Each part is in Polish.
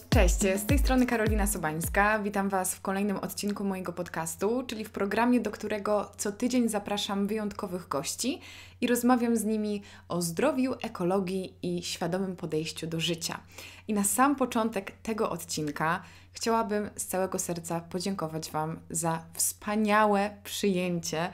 Cześć, z tej strony Karolina Sobańska. Witam Was w kolejnym odcinku mojego podcastu, czyli w programie, do którego co tydzień zapraszam wyjątkowych gości i rozmawiam z nimi o zdrowiu, ekologii i świadomym podejściu do życia. I na sam początek tego odcinka chciałabym z całego serca podziękować Wam za wspaniałe przyjęcie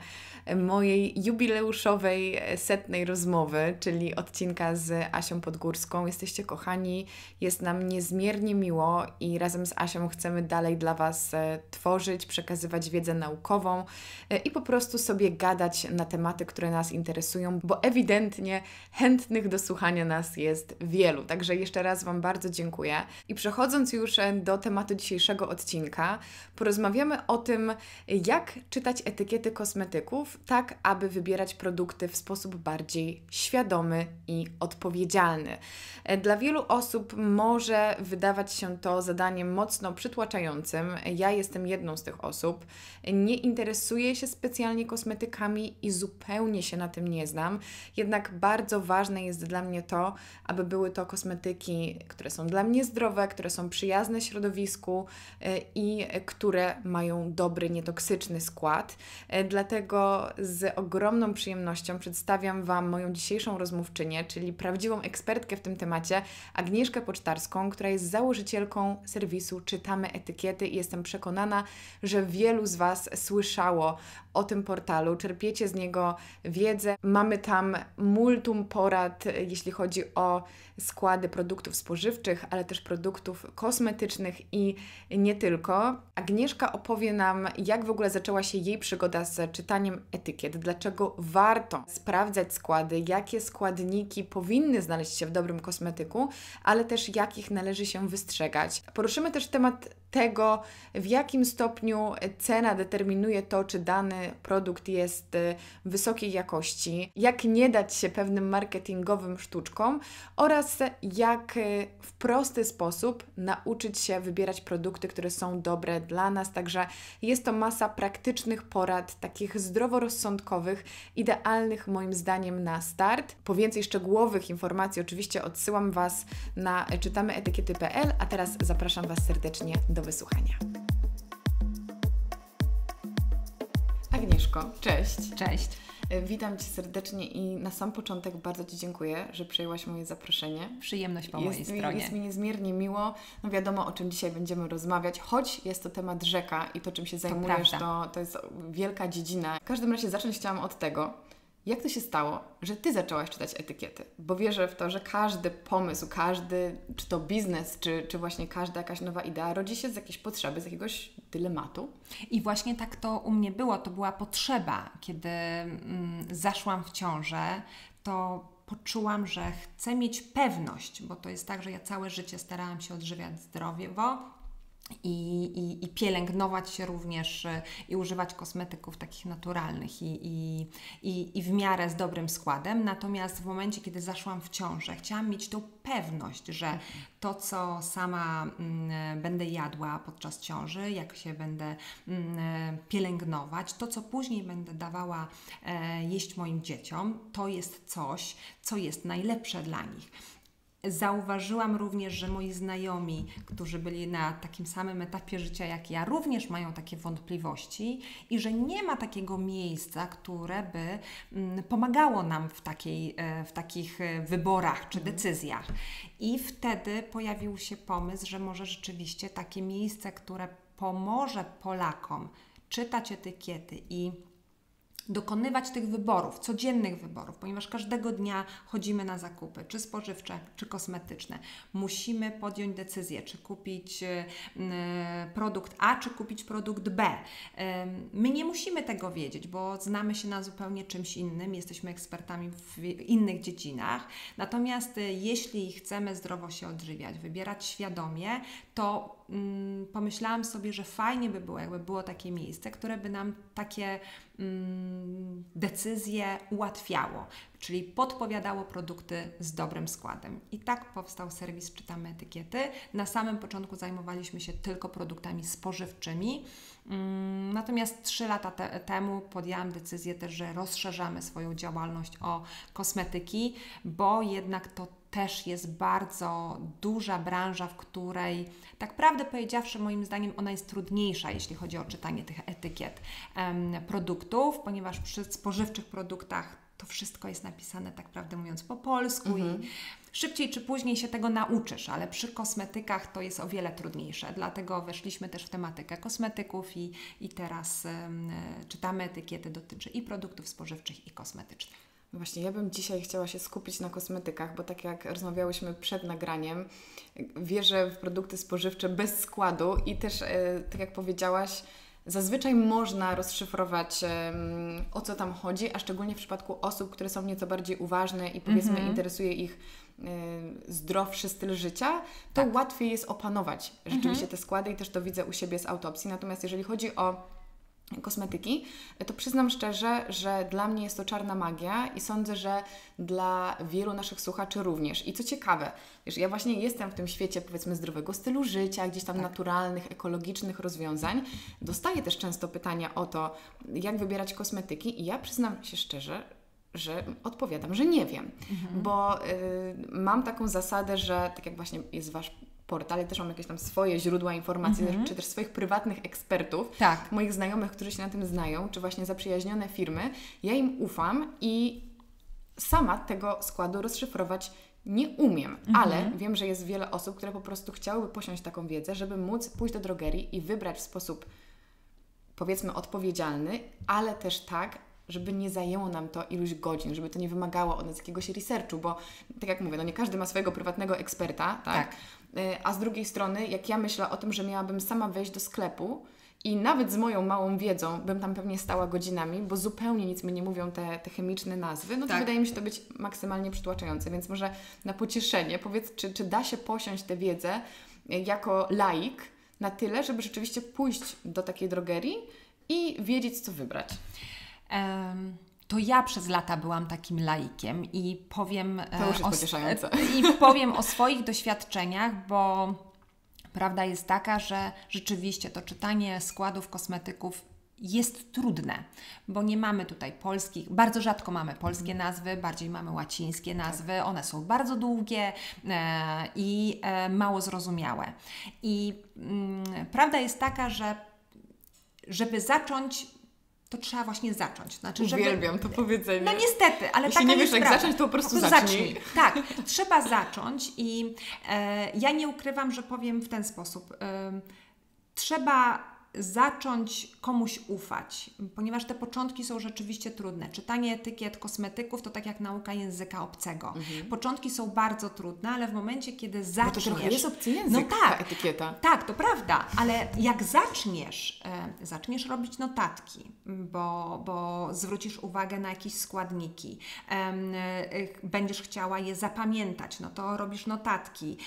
mojej jubileuszowej 100. rozmowy, czyli odcinka z Asią Podgórską. Jesteście kochani, jest nam niezmiernie miło i razem z Asią chcemy dalej dla Was tworzyć, przekazywać wiedzę naukową i po prostu sobie gadać na tematy, które nas interesują, bo ewidentnie chętnych do słuchania nas jest wielu. Także jeszcze raz Wam bardzo dziękuję. I przechodząc już do tematu dzisiejszego odcinka, porozmawiamy o tym, jak czytać etykiety kosmetyków, tak aby wybierać produkty w sposób bardziej świadomy i odpowiedzialny. Dla wielu osób może wydawać się to zadaniem mocno przytłaczającym. Ja jestem jedną z tych osób. Nie interesuję się specjalnie kosmetykami i zupełnie się na tym nie znam. Jednak bardzo ważne jest dla mnie to, aby były to kosmetyki, które są dla mnie zdrowe, które są przyjazne środowisku i które mają dobry, nietoksyczny skład. Dlatego z ogromną przyjemnością przedstawiam Wam moją dzisiejszą rozmówczynię, czyli prawdziwą ekspertkę w tym temacie, Agnieszkę Pocztarską, która jest założycielką serwisu Czytamy Etykiety i jestem przekonana, że wielu z Was słyszało o tym portalu, czerpiecie z niego wiedzę. Mamy tam multum porad, jeśli chodzi o składy produktów spożywczych, ale też produktów kosmetycznych i nie tylko. Agnieszka opowie nam, jak w ogóle zaczęła się jej przygoda z czytaniem etykiet, dlaczego warto sprawdzać składy, jakie składniki powinny znaleźć się w dobrym kosmetyku, ale też jakich należy się wystrzegać. Poruszymy też temat tego, w jakim stopniu cena determinuje to, czy dany produkt jest wysokiej jakości, jak nie dać się pewnym marketingowym sztuczkom oraz jak w prosty sposób nauczyć się wybierać produkty, które są dobre dla nas. Także jest to masa praktycznych porad, takich zdroworozsądkowych, idealnych moim zdaniem na start. Po więcej szczegółowych informacji oczywiście odsyłam Was na czytamyetykiety.pl, a teraz zapraszam Was serdecznie do wysłuchania. Agnieszko, cześć. Cześć. Witam Cię serdecznie i na sam początek bardzo Ci dziękuję, że przyjęłaś moje zaproszenie. Przyjemność po mojej stronie. Jest mi niezmiernie miło. No wiadomo, o czym dzisiaj będziemy rozmawiać, choć jest to temat rzeka i to, czym się zajmujesz, to jest wielka dziedzina. W każdym razie zacząć chciałam od tego, jak to się stało, że Ty zaczęłaś czytać etykiety? Bo wierzę w to, że każdy pomysł, każdy, czy to biznes, czy właśnie każda jakaś nowa idea rodzi się z jakiejś potrzeby, z jakiegoś dylematu. I właśnie tak to u mnie było. To była potrzeba. Kiedy zaszłam w ciążę, to poczułam, że chcę mieć pewność, bo to jest tak, że ja całe życie starałam się odżywiać zdrowiowo, i pielęgnować się również i używać kosmetyków takich naturalnych i w miarę z dobrym składem. Natomiast w momencie, kiedy zaszłam w ciążę, chciałam mieć tą pewność, że to, co sama będę jadła podczas ciąży, jak się będę pielęgnować, to, co później będę dawała jeść moim dzieciom, to jest coś, co jest najlepsze dla nich. Zauważyłam również, że moi znajomi, którzy byli na takim samym etapie życia jak ja, również mają takie wątpliwości i że nie ma takiego miejsca, które by pomagało nam w takich wyborach czy decyzjach. I wtedy pojawił się pomysł, że może rzeczywiście takie miejsce, które pomoże Polakom czytać etykiety i dokonywać tych wyborów, codziennych wyborów, ponieważ każdego dnia chodzimy na zakupy, czy spożywcze, czy kosmetyczne. Musimy podjąć decyzję, czy kupić produkt A, czy kupić produkt B. My nie musimy tego wiedzieć, bo znamy się na zupełnie czymś innym, jesteśmy ekspertami w innych dziedzinach. Natomiast jeśli chcemy zdrowo się odżywiać, wybierać świadomie, to pomyślałam sobie, że fajnie by było, jakby było takie miejsce, które by nam takie decyzje ułatwiało, czyli podpowiadało produkty z dobrym składem. I tak powstał serwis Czytamy Etykiety. Na samym początku zajmowaliśmy się tylko produktami spożywczymi, natomiast 3 lata temu podjęłam decyzję też, że rozszerzamy swoją działalność o kosmetyki, bo jednak to też jest bardzo duża branża, w której tak prawdę powiedziawszy, moim zdaniem ona jest trudniejsza, jeśli chodzi o czytanie tych etykiet produktów, ponieważ przy spożywczych produktach to wszystko jest napisane, tak prawdę mówiąc, po polsku i szybciej czy później się tego nauczysz, ale przy kosmetykach to jest o wiele trudniejsze. Dlatego weszliśmy też w tematykę kosmetyków i teraz czytamy etykiety, dotyczy i produktów spożywczych, i kosmetycznych. No właśnie, ja bym dzisiaj chciała się skupić na kosmetykach, bo tak jak rozmawiałyśmy przed nagraniem, wierzę w produkty spożywcze bez składu i też, tak jak powiedziałaś, zazwyczaj można rozszyfrować, o co tam chodzi, a szczególnie w przypadku osób, które są nieco bardziej uważne i powiedzmy interesuje ich zdrowszy styl życia, to łatwiej jest opanować rzeczywiście te składy i też to widzę u siebie z autopsji. Natomiast jeżeli chodzi o kosmetyki, to przyznam szczerze, że dla mnie jest to czarna magia i sądzę, że dla wielu naszych słuchaczy również. I co ciekawe, wiesz, ja właśnie jestem w tym świecie, powiedzmy, zdrowego stylu życia, gdzieś tam naturalnych, ekologicznych rozwiązań. Dostaję też często pytania o to, jak wybierać kosmetyki i ja przyznam się szczerze, że odpowiadam, że nie wiem, bo mam taką zasadę, że tak jak właśnie jest Wasz portal, ja też mam jakieś tam swoje źródła informacji, czy też swoich prywatnych ekspertów, moich znajomych, którzy się na tym znają, czy właśnie zaprzyjaźnione firmy, ja im ufam i sama tego składu rozszyfrować nie umiem, ale wiem, że jest wiele osób, które po prostu chciałyby posiąść taką wiedzę, żeby móc pójść do drogerii i wybrać w sposób, powiedzmy, odpowiedzialny, ale też tak, żeby nie zajęło nam to iluś godzin, żeby to nie wymagało od nas jakiegoś researchu, bo tak jak mówię, no nie każdy ma swojego prywatnego eksperta, tak? A z drugiej strony, jak ja myślę o tym, że miałabym sama wejść do sklepu i nawet z moją małą wiedzą bym tam pewnie stała godzinami, bo zupełnie nic mi nie mówią te chemiczne nazwy, no to wydaje mi się to być maksymalnie przytłaczające, więc może na pocieszenie powiedz, czy da się posiąść tę wiedzę jako laik na tyle, żeby rzeczywiście pójść do takiej drogerii i wiedzieć, co wybrać? To ja przez lata byłam takim laikiem i powiem to już jest pocieszające. I powiem o swoich doświadczeniach, bo prawda jest taka, że rzeczywiście to czytanie składów kosmetyków jest trudne, bo nie mamy tutaj polskich, bardzo rzadko mamy polskie nazwy, bardziej mamy łacińskie nazwy, one są bardzo długie i mało zrozumiałe. I prawda jest taka, że żeby zacząć, to trzeba właśnie zacząć. Znaczy, uwielbiam to powiedzenie. No niestety, ale jeśli nie wiesz, jak zacząć, to po prostu zacznij. Tak, trzeba zacząć i ja nie ukrywam, że powiem w ten sposób. Trzeba zacząć komuś ufać, ponieważ te początki są rzeczywiście trudne. Czytanie etykiet kosmetyków to tak jak nauka języka obcego. Początki są bardzo trudne, ale w momencie, kiedy zaczniesz... Bo to trochę jest obcy język, ta etykieta. Tak, to prawda, ale jak zaczniesz robić notatki, bo zwrócisz uwagę na jakieś składniki, będziesz chciała je zapamiętać, no to robisz notatki,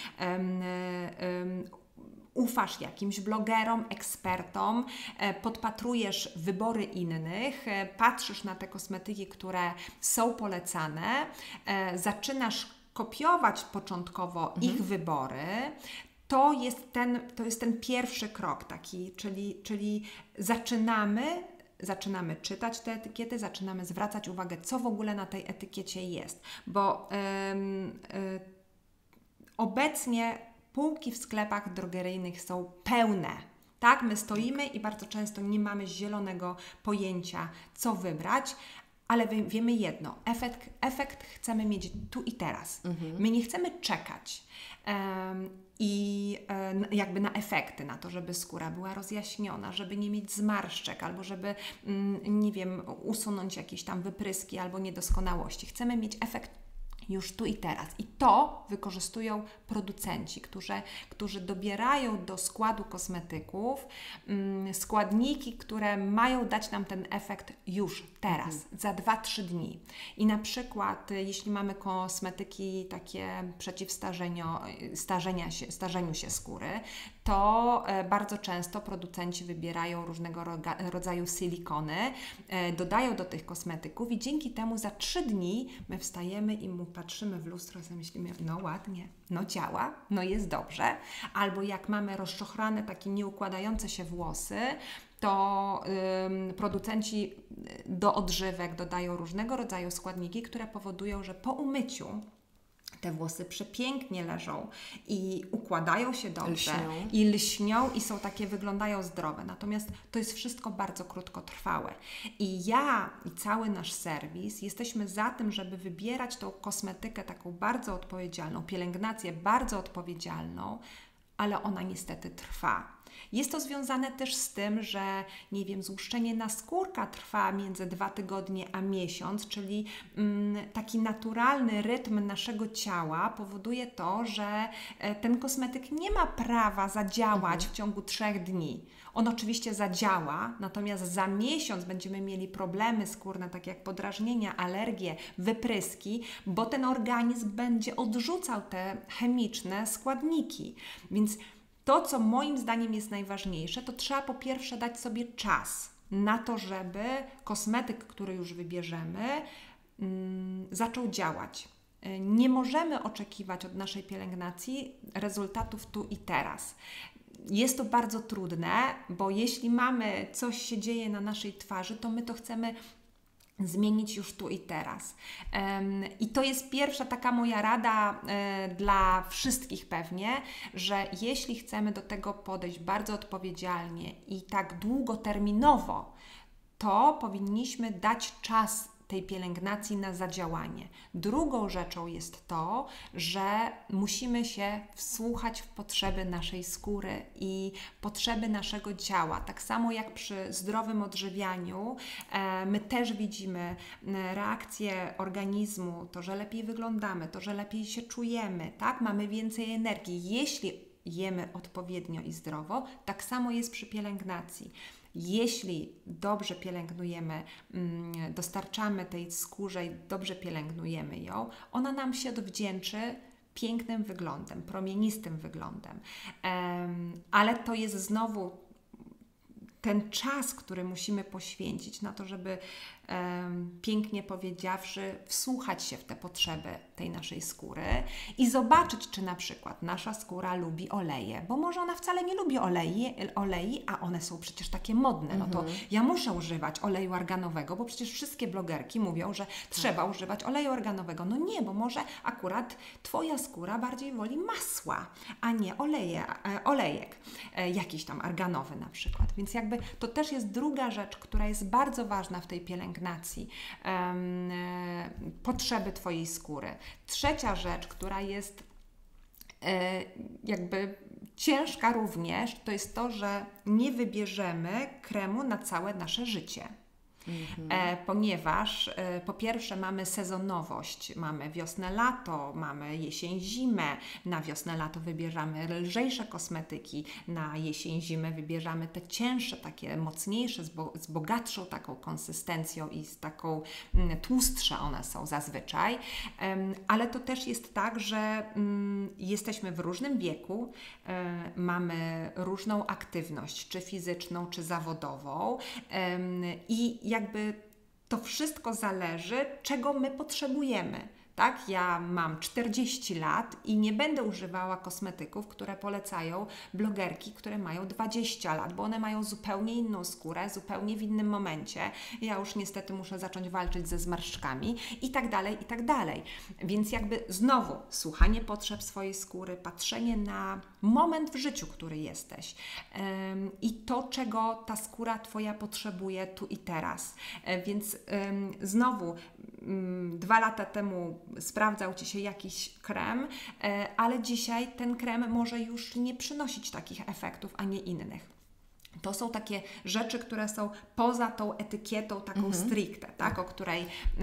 ufasz jakimś blogerom, ekspertom, podpatrujesz wybory innych, patrzysz na te kosmetyki, które są polecane, zaczynasz kopiować początkowo ich wybory. To jest ten pierwszy krok taki, czyli zaczynamy czytać te etykiety, zaczynamy zwracać uwagę, co w ogóle na tej etykiecie jest, bo obecnie półki w sklepach drogeryjnych są pełne. Tak, my stoimy i bardzo często nie mamy zielonego pojęcia, co wybrać, ale wiemy jedno, efekt chcemy mieć tu i teraz. My nie chcemy czekać jakby na efekty, na to, żeby skóra była rozjaśniona, żeby nie mieć zmarszczek, albo żeby, nie wiem, usunąć jakieś tam wypryski albo niedoskonałości. Chcemy mieć efekt już tu i teraz. I to wykorzystują producenci, którzy dobierają do składu kosmetyków składniki, które mają dać nam ten efekt już teraz, za 2-3 dni. I na przykład, jeśli mamy kosmetyki takie starzeniu się skóry, to bardzo często producenci wybierają różnego rodzaju silikony, dodają do tych kosmetyków i dzięki temu za 3 dni my wstajemy i patrzymy w lustro i myślimy, no ładnie, no działa, no jest dobrze. Albo jak mamy rozczochrane, takie nieukładające się włosy, to producenci do odżywek dodają różnego rodzaju składniki, które powodują, że po umyciu te włosy przepięknie leżą i układają się dobrze, Lśnią. i lśnią i są takie, wyglądają zdrowe. Natomiast to jest wszystko bardzo krótkotrwałe. I ja i cały nasz serwis jesteśmy za tym, żeby wybierać tą kosmetykę taką bardzo odpowiedzialną, pielęgnację bardzo odpowiedzialną, ale ona niestety trwa. Jest to związane też z tym, że nie wiem, złuszczenie naskórka trwa między 2 tygodnie a miesiąc, czyli taki naturalny rytm naszego ciała powoduje to, że ten kosmetyk nie ma prawa zadziałać w ciągu 3 dni. On oczywiście zadziała, natomiast za miesiąc będziemy mieli problemy skórne, takie jak podrażnienia, alergie, wypryski, bo ten organizm będzie odrzucał te chemiczne składniki. Więc to, co moim zdaniem jest najważniejsze, to trzeba po pierwsze dać sobie czas na to, żeby kosmetyk, który już wybierzemy, zaczął działać. Nie możemy oczekiwać od naszej pielęgnacji rezultatów tu i teraz. Jest to bardzo trudne, bo jeśli mamy, coś się dzieje na naszej twarzy, to my to chcemy zmienić już tu i teraz. I to jest pierwsza taka moja rada dla wszystkich pewnie, że jeśli chcemy do tego podejść bardzo odpowiedzialnie i tak długoterminowo, to powinniśmy dać czas tej pielęgnacji na zadziałanie. Drugą rzeczą jest to, że musimy się wsłuchać w potrzeby naszej skóry i potrzeby naszego ciała. Tak samo jak przy zdrowym odżywianiu, my też widzimy reakcję organizmu, to, że lepiej wyglądamy, to, że lepiej się czujemy, tak? Mamy więcej energii. Jeśli jemy odpowiednio i zdrowo, tak samo jest przy pielęgnacji. Jeśli dobrze pielęgnujemy, dostarczamy tej skórze i dobrze pielęgnujemy ją, ona nam się odwdzięczy pięknym wyglądem, promienistym wyglądem. Ale to jest znowu ten czas, który musimy poświęcić na to, żeby pięknie powiedziawszy, wsłuchać się w te potrzeby tej naszej skóry i zobaczyć, czy na przykład nasza skóra lubi oleje, bo może ona wcale nie lubi olei, a one są przecież takie modne. No to ja muszę używać oleju arganowego, bo przecież wszystkie blogerki mówią, że trzeba używać oleju arganowego. No nie, bo może akurat Twoja skóra bardziej woli masła, a nie olejek, jakiś tam arganowy na przykład. Więc jakby to też jest druga rzecz, która jest bardzo ważna w tej pielęgnacji. Potrzeby Twojej skóry. Trzecia rzecz, która jest jakby ciężka również, to jest to, że nie wybierzemy kremu na całe nasze życie. Ponieważ po pierwsze mamy sezonowość, mamy wiosnę-lato, mamy jesień-zimę, na wiosnę-lato wybieramy lżejsze kosmetyki, na jesień-zimę wybieramy te cięższe, takie mocniejsze, z bogatszą taką konsystencją i z taką tłustsze one są zazwyczaj, ale to też jest tak, że jesteśmy w różnym wieku, mamy różną aktywność, czy fizyczną, czy zawodową i jakby to wszystko zależy, czego my potrzebujemy. Tak, ja mam 40 lat i nie będę używała kosmetyków, które polecają blogerki, które mają 20 lat, bo one mają zupełnie inną skórę, zupełnie w innym momencie. Ja już niestety muszę zacząć walczyć ze zmarszczkami i tak dalej, i tak dalej. Więc jakby znowu słuchanie potrzeb swojej skóry, patrzenie na moment w życiu, który jesteś i to, czego ta skóra Twoja potrzebuje tu i teraz. Więc znowu 2 lata temu sprawdzał Ci się jakiś krem, ale dzisiaj ten krem może już nie przynosić takich efektów, a nie innych. To są takie rzeczy, które są poza tą etykietą taką stricte, tak, o której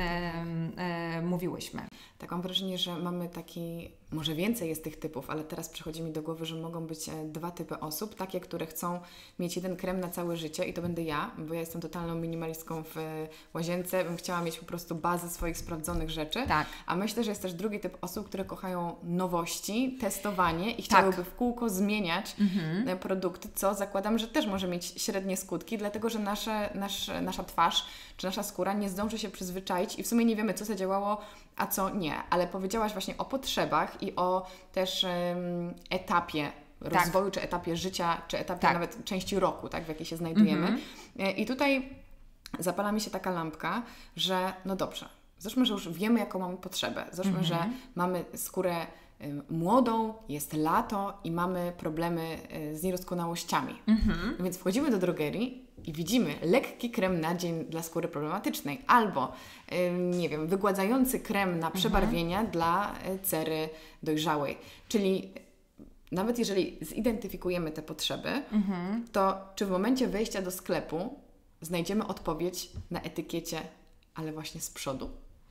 mówiłyśmy. Tak, mam wrażenie, że mamy taki, może więcej jest tych typów, ale teraz przychodzi mi do głowy, że mogą być 2 typy osób. Takie, które chcą mieć jeden krem na całe życie i to będę ja, bo ja jestem totalną minimalistką w łazience, bym chciała mieć po prostu bazę swoich sprawdzonych rzeczy. Tak. A myślę, że jest też drugi typ osób, które kochają nowości, testowanie i chciałyby w kółko zmieniać produkty, co zakładam, że też może mieć średnie skutki, dlatego że nasza twarz czy nasza skóra nie zdąży się przyzwyczaić i w sumie nie wiemy, co zadziałało, a co nie. Ale powiedziałaś właśnie o potrzebach i o też etapie rozwoju, czy etapie życia, czy etapie nawet części roku, tak, w jakiej się znajdujemy. I tutaj zapala mi się taka lampka, że no dobrze, Załóżmy, że już wiemy, jaką mamy potrzebę. Załóżmy, że mamy skórę młodą, jest lato i mamy problemy z niedoskonałościami. No więc wchodzimy do drogerii i widzimy lekki krem na dzień dla skóry problematycznej albo, nie wiem, wygładzający krem na przebarwienia dla cery dojrzałej. Czyli nawet jeżeli zidentyfikujemy te potrzeby, to czy w momencie wejścia do sklepu znajdziemy odpowiedź na etykiecie, ale właśnie z przodu?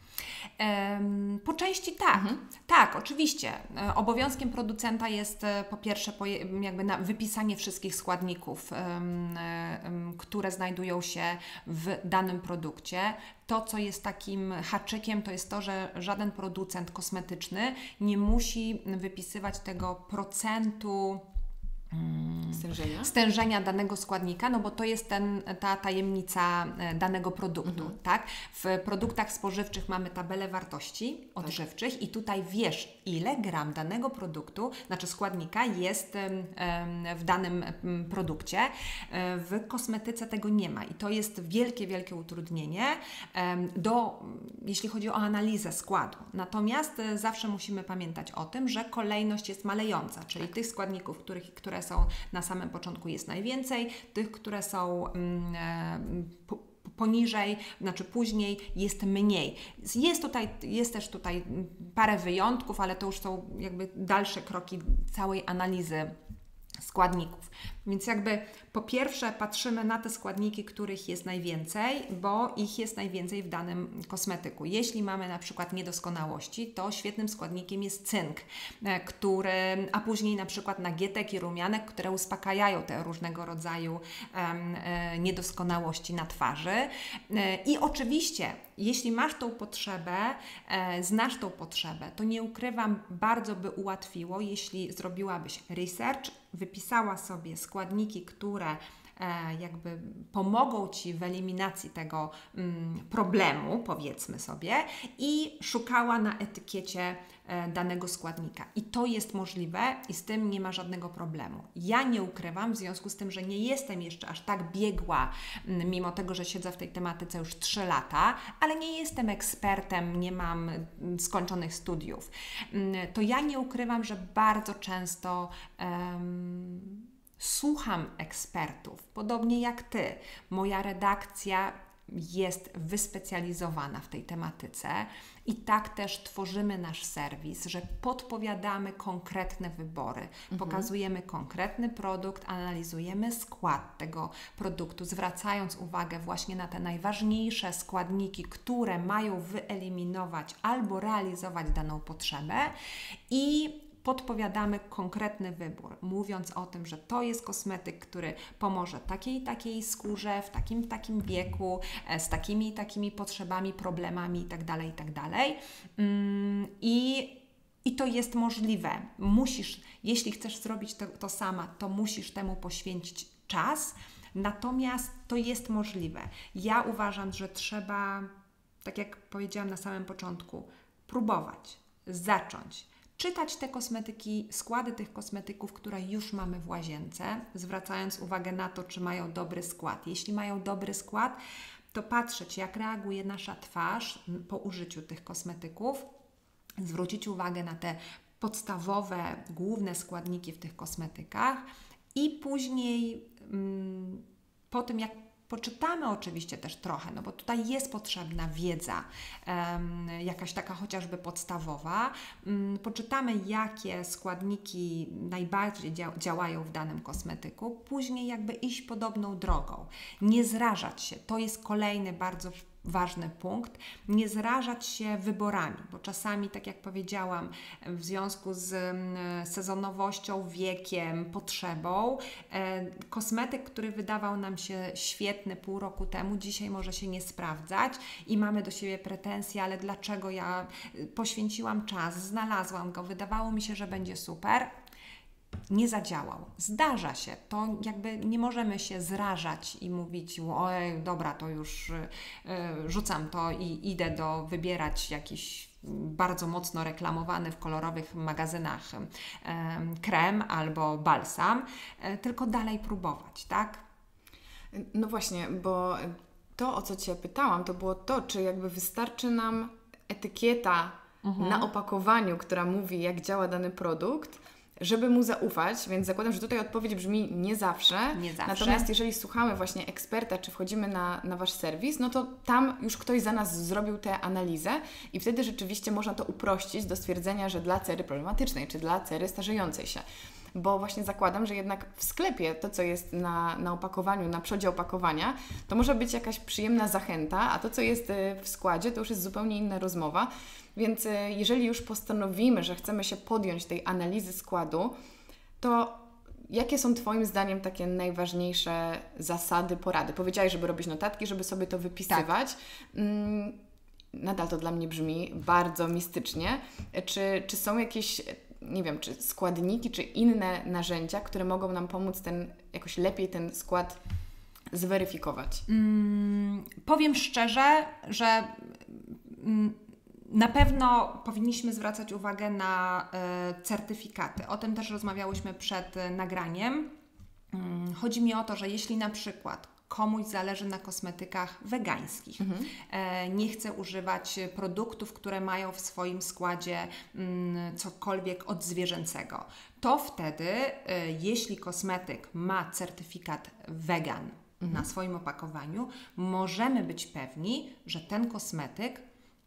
Po części tak. Tak, oczywiście. Obowiązkiem producenta jest po pierwsze jakby wypisanie wszystkich składników, które znajdują się w danym produkcie. To, co jest takim haczykiem, to jest to, że żaden producent kosmetyczny nie musi wypisywać tego procentu stężenia danego składnika, no bo to jest ta tajemnica danego produktu, tak? W produktach spożywczych mamy tabelę wartości odżywczych i tutaj wiesz, ile gram danego produktu, znaczy składnika jest w danym produkcie. W kosmetyce tego nie ma i to jest wielkie, wielkie utrudnienie jeśli chodzi o analizę składu. Natomiast zawsze musimy pamiętać o tym, że kolejność jest malejąca, czyli tych składników, które są na samym początku jest najwięcej, tych, które są poniżej, znaczy później jest mniej. Jest też tutaj parę wyjątków, ale to już są jakby dalsze kroki całej analizy składników. Więc jakby po pierwsze patrzymy na te składniki, których jest najwięcej, bo ich jest najwięcej w danym kosmetyku. Jeśli mamy na przykład niedoskonałości, to świetnym składnikiem jest cynk, a później na przykład nagietek i rumianek, które uspokajają te różnego rodzaju niedoskonałości na twarzy. I oczywiście, jeśli masz tą potrzebę, znasz tą potrzebę, to nie ukrywam, bardzo by ułatwiło, jeśli zrobiłabyś research, wypisała sobie składniki, które jakby pomogą Ci w eliminacji tego problemu, powiedzmy sobie, i szukała na etykiecie danego składnika. I to jest możliwe i z tym nie ma żadnego problemu. Ja nie ukrywam, w związku z tym, że nie jestem jeszcze aż tak biegła, mimo tego, że siedzę w tej tematyce już 3 lata, ale nie jestem ekspertem, nie mam skończonych studiów. To ja nie ukrywam, że bardzo często słucham ekspertów, podobnie jak Ty. Moja redakcja jest wyspecjalizowana w tej tematyce i tak też tworzymy nasz serwis, że podpowiadamy konkretne wybory, pokazujemy konkretny produkt, analizujemy skład tego produktu, zwracając uwagę właśnie na te najważniejsze składniki, które mają wyeliminować albo realizować daną potrzebę i podpowiadamy konkretny wybór, mówiąc o tym, że to jest kosmetyk, który pomoże takiej i takiej skórze, w takim takim wieku, z takimi i takimi potrzebami, problemami itd., itd. I to jest możliwe. Jeśli chcesz zrobić to sama, to musisz temu poświęcić czas, natomiast to jest możliwe. Ja uważam, że trzeba, tak jak powiedziałam na samym początku, próbować, zacząć. Czytać te kosmetyki, składy tych kosmetyków, które już mamy w łazience, zwracając uwagę na to, czy mają dobry skład. Jeśli mają dobry skład, to patrzeć, jak reaguje nasza twarz po użyciu tych kosmetyków, zwrócić uwagę na te podstawowe, główne składniki w tych kosmetykach i później po tym, jak poczytamy oczywiście też trochę, no bo tutaj jest potrzebna wiedza, jakaś taka chociażby podstawowa. Poczytamy, jakie składniki najbardziej działają w danym kosmetyku, później jakby iść podobną drogą. Nie zrażać się, to jest kolejny bardzo ważny punkt, nie zrażać się wyborami, bo czasami, tak jak powiedziałam, w związku z sezonowością, wiekiem, potrzebą, kosmetyk, który wydawał nam się świetny pół roku temu, dzisiaj może się nie sprawdzać i mamy do siebie pretensje, ale dlaczego ja poświęciłam czas, znalazłam go, wydawało mi się, że będzie super, nie zadziałał. Zdarza się. To jakby nie możemy się zrażać i mówić, oj, dobra, to już rzucam to i idę wybierać jakiś bardzo mocno reklamowany w kolorowych magazynach krem albo balsam, tylko dalej próbować, tak? No właśnie, bo to, o co Cię pytałam, to było to, czy jakby wystarczy nam etykieta na opakowaniu, która mówi, jak działa dany produkt, żeby mu zaufać, więc zakładam, że tutaj odpowiedź brzmi nie zawsze. Nie zawsze. Natomiast jeżeli słuchamy właśnie eksperta, czy wchodzimy na Wasz serwis, no to tam już ktoś za nas zrobił tę analizę i wtedy rzeczywiście można to uprościć do stwierdzenia, że dla cery problematycznej, czy dla cery starzejącej się. Bo właśnie zakładam, że jednak w sklepie to, co jest na opakowaniu, na przodzie opakowania, to może być jakaś przyjemna zachęta, a to, co jest w składzie, to już jest zupełnie inna rozmowa. Więc jeżeli już postanowimy, że chcemy się podjąć tej analizy składu, to jakie są Twoim zdaniem takie najważniejsze zasady, porady? Powiedziałaś, żeby robić notatki, żeby sobie to wypisywać. Tak. Nadal to dla mnie brzmi bardzo mistycznie. Czy są jakieś, nie wiem, czy składniki, czy inne narzędzia, które mogą nam pomóc jakoś lepiej ten skład zweryfikować? Powiem szczerze, że na pewno powinniśmy zwracać uwagę na certyfikaty. O tym też rozmawiałyśmy przed nagraniem. Chodzi mi o to, że jeśli na przykład komuś zależy na kosmetykach wegańskich, nie chce używać produktów, które mają w swoim składzie cokolwiek odzwierzęcego, to wtedy, jeśli kosmetyk ma certyfikat wegan na swoim opakowaniu, możemy być pewni, że ten kosmetyk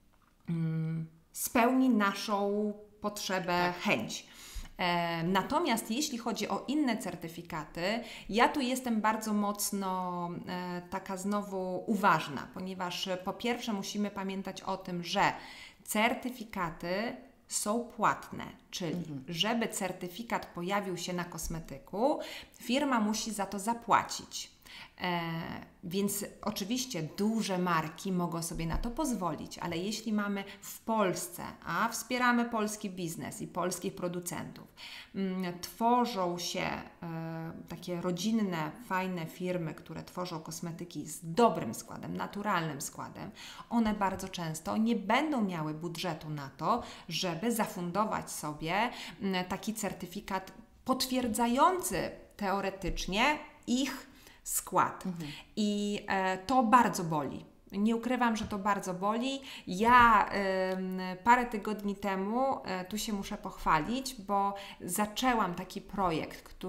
spełni naszą potrzebę, chęć. Natomiast jeśli chodzi o inne certyfikaty, ja tu jestem bardzo mocno taka znowu uważna, ponieważ po pierwsze musimy pamiętać o tym, że certyfikaty są płatne, czyli żeby certyfikat pojawił się na kosmetyku, firma musi za to zapłacić. Więc oczywiście duże marki mogą sobie na to pozwolić, ale jeśli mamy w Polsce, a wspieramy polski biznes i polskich producentów, tworzą się takie rodzinne, fajne firmy, które tworzą kosmetyki z dobrym składem, naturalnym składem, one bardzo często nie będą miały budżetu na to, żeby zafundować sobie taki certyfikat potwierdzający teoretycznie ich skład. I to bardzo boli. Nie ukrywam, że to bardzo boli. Ja parę tygodni temu, tu się muszę pochwalić, bo zaczęłam taki projekt,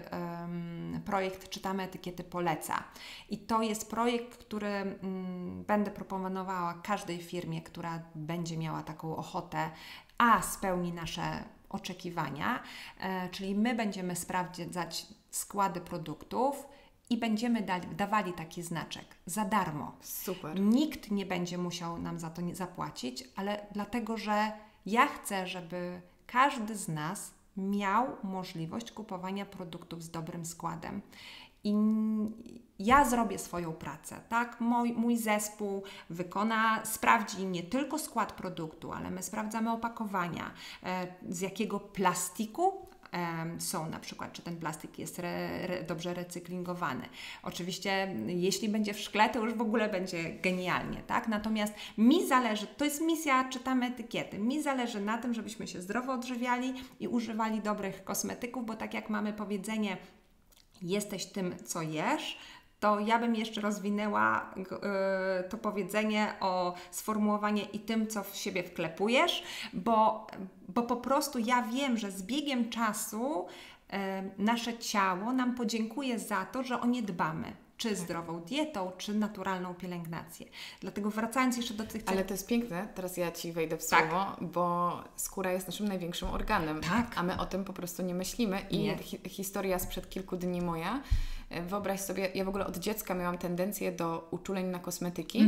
projekt Czytamy Etykiety poleca. I to jest projekt, który będę proponowała każdej firmie, która będzie miała taką ochotę, a spełni nasze oczekiwania, czyli my będziemy sprawdzać składy produktów, i będziemy dawali taki znaczek za darmo. Super. Nikt nie będzie musiał nam za to zapłacić, ale dlatego, że ja chcę, żeby każdy z nas miał możliwość kupowania produktów z dobrym składem. I ja zrobię swoją pracę, tak? Mój zespół sprawdzi nie tylko skład produktu, ale my sprawdzamy opakowania, z jakiego plastiku są na przykład, czy ten plastik jest dobrze recyklingowany. Oczywiście, jeśli będzie w szkle, to już w ogóle będzie genialnie, tak? Natomiast mi zależy, to jest misja Czytamy Etykiety, mi zależy na tym, żebyśmy się zdrowo odżywiali i używali dobrych kosmetyków, bo tak jak mamy powiedzenie, jesteś tym, co jesz, to ja bym jeszcze rozwinęła to powiedzenie o sformułowanie i tym, co w siebie wklepujesz, bo po prostu ja wiem, że z biegiem czasu nasze ciało nam podziękuje za to, że o nie dbamy. Czy zdrową dietą, czy naturalną pielęgnację. Dlatego wracając jeszcze do tych... Ale to jest piękne, teraz ja Ci wejdę w słowo, bo skóra jest naszym największym organem, a my o tym po prostu nie myślimy. I historia sprzed kilku dni moja, wyobraź sobie, ja w ogóle od dziecka miałam tendencję do uczuleń na kosmetyki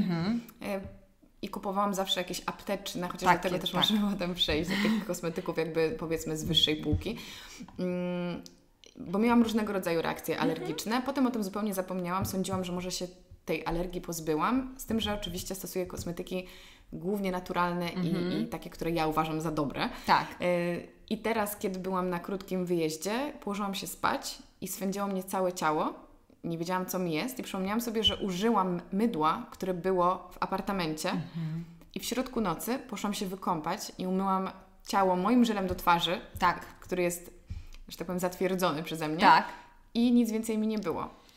i kupowałam zawsze jakieś apteczne, chociaż do tego też możemy potem przejść, do tych kosmetyków jakby powiedzmy z wyższej półki. Bo miałam różnego rodzaju reakcje alergiczne. Potem o tym zupełnie zapomniałam. Sądziłam, że może się tej alergii pozbyłam. Z tym, że oczywiście stosuję kosmetyki głównie naturalne i takie, które ja uważam za dobre. Tak. I teraz, kiedy byłam na krótkim wyjeździe, położyłam się spać i swędziło mnie całe ciało. Nie wiedziałam, co mi jest. I przypomniałam sobie, że użyłam mydła, które było w apartamencie. I w środku nocy poszłam się wykąpać i umyłam ciało moim żelem do twarzy, który jest, że tak powiem, zatwierdzony przeze mnie. Tak. I nic więcej mi nie było.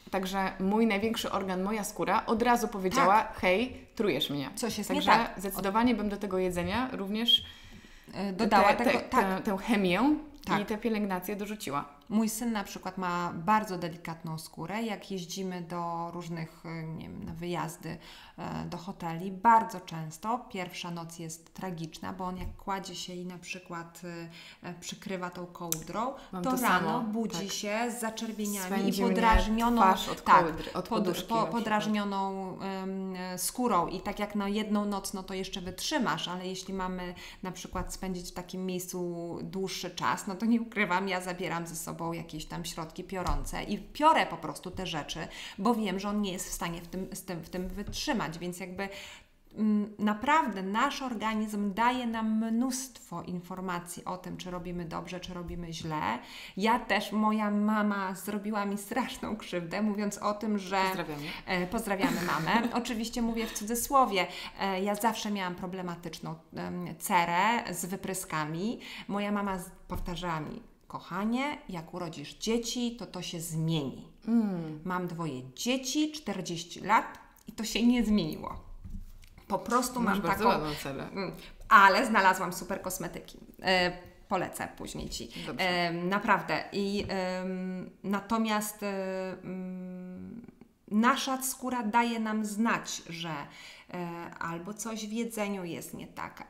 Także mój największy organ, moja skóra od razu powiedziała, hej, trujesz mnie. Coś jest Także nie tak. zdecydowanie bym do tego jedzenia również dodała tę chemię Tak. i tę pielęgnację dorzuciła. Mój syn na przykład ma bardzo delikatną skórę. Jak jeździmy do różnych, nie wiem, na wyjazdy do hoteli, bardzo często pierwsza noc jest tragiczna, bo on jak kładzie się i na przykład przykrywa tą kołdrą, to rano budzi się z zaczerwieniami Swędzi i podrażnioną twarz od kołdry, od podrażnioną skórą. I tak jak na jedną noc, no to jeszcze wytrzymasz, ale jeśli mamy na przykład spędzić w takim miejscu dłuższy czas, no to nie ukrywam, ja zabieram ze sobą jakieś tam środki piorące i piorę po prostu te rzeczy, bo wiem, że on nie jest w stanie w tym wytrzymać, więc jakby naprawdę nasz organizm daje nam mnóstwo informacji o tym, czy robimy dobrze, czy robimy źle. Ja też, moja mama zrobiła mi straszną krzywdę, mówiąc o tym, że... Pozdrawiamy mamę. Oczywiście mówię w cudzysłowie. Ja zawsze miałam problematyczną cerę z wypryskami. Moja mama powtarzała mi, kochanie, jak urodzisz dzieci, to się zmieni. Mam 2 dzieci, 40 lat i to się nie zmieniło. Po prostu mam taką... ładną cerę. Ale znalazłam super kosmetyki. Polecę później Ci. Naprawdę. Natomiast nasza skóra daje nam znać, że albo coś w jedzeniu jest nie tak,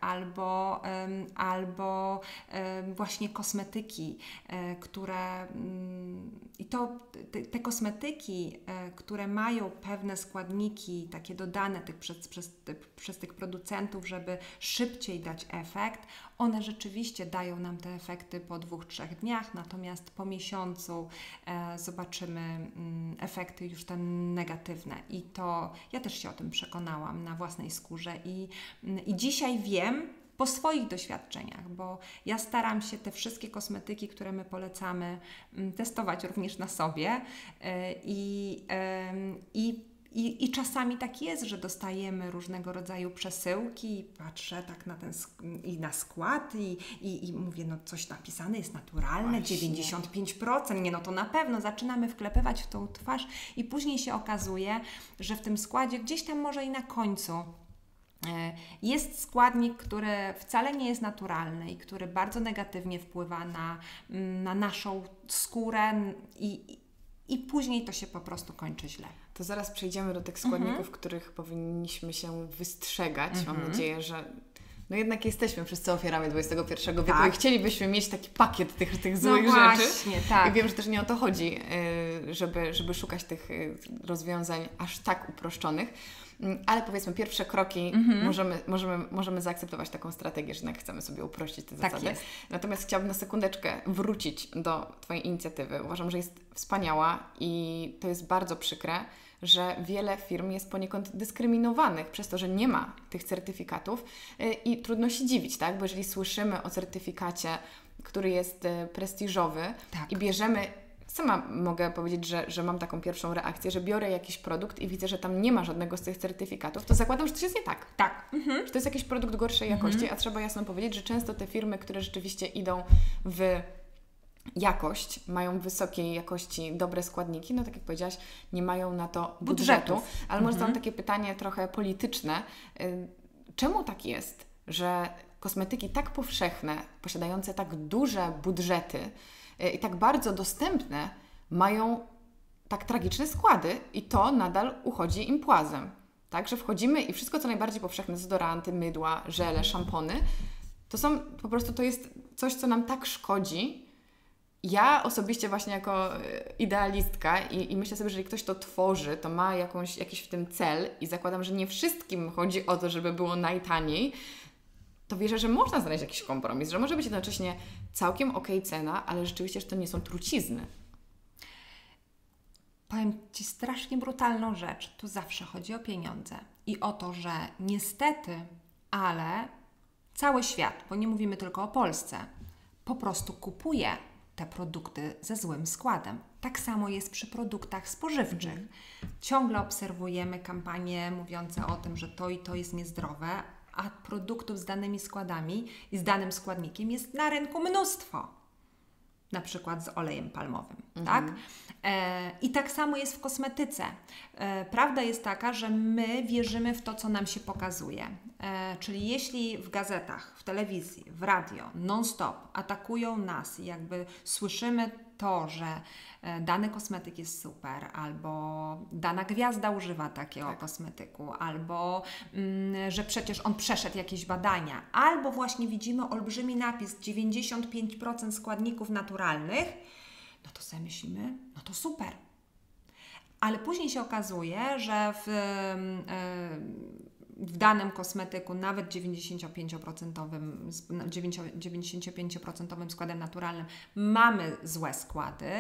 albo właśnie kosmetyki, które i to te kosmetyki, które mają pewne składniki takie dodane przez tych producentów, żeby szybciej dać efekt, one rzeczywiście dają nam te efekty po 2-3 dniach, natomiast po miesiącu zobaczymy efekty już te negatywne i to ja też się o tym przekonałam na własnej skórze i dzisiaj wiem po swoich doświadczeniach, bo ja staram się te wszystkie kosmetyki, które my polecamy, testować również na sobie i czasami tak jest, że dostajemy różnego rodzaju przesyłki i patrzę tak na skład i mówię, no coś napisane jest naturalne, właśnie. 95%, nie no to na pewno, zaczynamy wklepywać w tą twarz i później się okazuje, że w tym składzie gdzieś tam może i na końcu jest składnik, który wcale nie jest naturalny i który bardzo negatywnie wpływa na naszą skórę i później to się po prostu kończy źle. To zaraz przejdziemy do tych składników, których powinniśmy się wystrzegać. Mam nadzieję, że no jednak jesteśmy wszyscy ofiarami XXI wieku i chcielibyśmy mieć taki pakiet tych złych rzeczy. Tak. I wiem, że też nie o to chodzi, żeby szukać tych rozwiązań aż tak uproszczonych. Ale powiedzmy, pierwsze kroki możemy zaakceptować taką strategię, że jednak chcemy sobie uprościć te zasady. Jest. Natomiast chciałabym na sekundeczkę wrócić do Twojej inicjatywy. Uważam, że jest wspaniała i to jest bardzo przykre, że wiele firm jest poniekąd dyskryminowanych przez to, że nie ma tych certyfikatów i trudno się dziwić, tak? Bo jeżeli słyszymy o certyfikacie, który jest prestiżowy i bierzemy... Sama mogę powiedzieć, że mam taką pierwszą reakcję, że biorę jakiś produkt i widzę, że tam nie ma żadnego z tych certyfikatów, to zakładam, że coś jest nie tak. Tak. Że to jest jakiś produkt gorszej jakości, a trzeba jasno powiedzieć, że często te firmy, które rzeczywiście idą w jakość, mają wysokiej jakości dobre składniki, no tak jak powiedziałaś, nie mają na to budżetu. Ale może mam takie pytanie trochę polityczne. Czemu tak jest, że kosmetyki tak powszechne, posiadające tak duże budżety i tak bardzo dostępne, mają tak tragiczne składy i to nadal uchodzi im płazem. Tak, że wchodzimy i wszystko co najbardziej powszechne, dezodoranty, mydła, żele, szampony, to jest coś, co nam tak szkodzi. Ja osobiście właśnie jako idealistka i myślę sobie, że jeżeli ktoś to tworzy, to ma jakiś w tym cel i zakładam, że nie wszystkim chodzi o to, żeby było najtaniej, to wierzę, że można znaleźć jakiś kompromis, że może być jednocześnie całkiem okej cena, ale rzeczywiście, że to nie są trucizny. Powiem Ci strasznie brutalną rzecz. Tu zawsze chodzi o pieniądze i o to, że niestety, ale cały świat, bo nie mówimy tylko o Polsce, po prostu kupuje te produkty ze złym składem. Tak samo jest przy produktach spożywczych. Ciągle obserwujemy kampanie mówiące o tym, że to i to jest niezdrowe, a produktów z danymi składami i z danym składnikiem jest na rynku mnóstwo. na przykład z olejem palmowym, tak? I tak samo jest w kosmetyce. Prawda jest taka, że my wierzymy w to, co nam się pokazuje. Czyli jeśli w gazetach, w telewizji, w radio non-stop atakują nas i jakby słyszymy to, że dany kosmetyk jest super, albo dana gwiazda używa takiego kosmetyku, albo że przecież on przeszedł jakieś badania, albo właśnie widzimy olbrzymi napis 95% składników naturalnych, no to sobie myślimy, no to super. Ale później się okazuje, że w danym kosmetyku nawet 95% składem naturalnym mamy złe składy,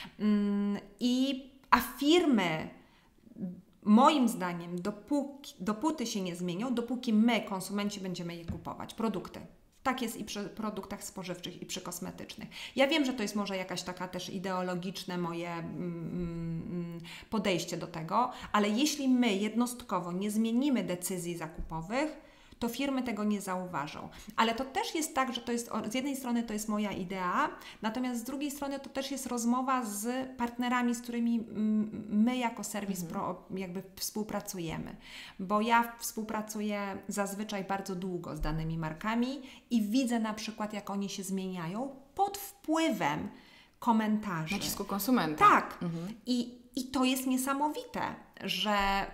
a firmy, moim zdaniem, dopóty się nie zmienią, dopóki my, konsumenci, będziemy je kupować, produkty. Tak jest i przy produktach spożywczych, i przy kosmetycznych. Ja wiem, że to jest może jakaś taka też ideologiczne moje podejście do tego, ale jeśli my jednostkowo nie zmienimy decyzji zakupowych, to firmy tego nie zauważą. Ale to też jest tak, że to jest, z jednej strony to jest moja idea, natomiast z drugiej strony to też jest rozmowa z partnerami, z którymi my jako serwis jakby współpracujemy. Bo ja współpracuję zazwyczaj bardzo długo z danymi markami i widzę na przykład, jak oni się zmieniają pod wpływem komentarzy. Nacisku konsumenta. Tak. I to jest niesamowite, że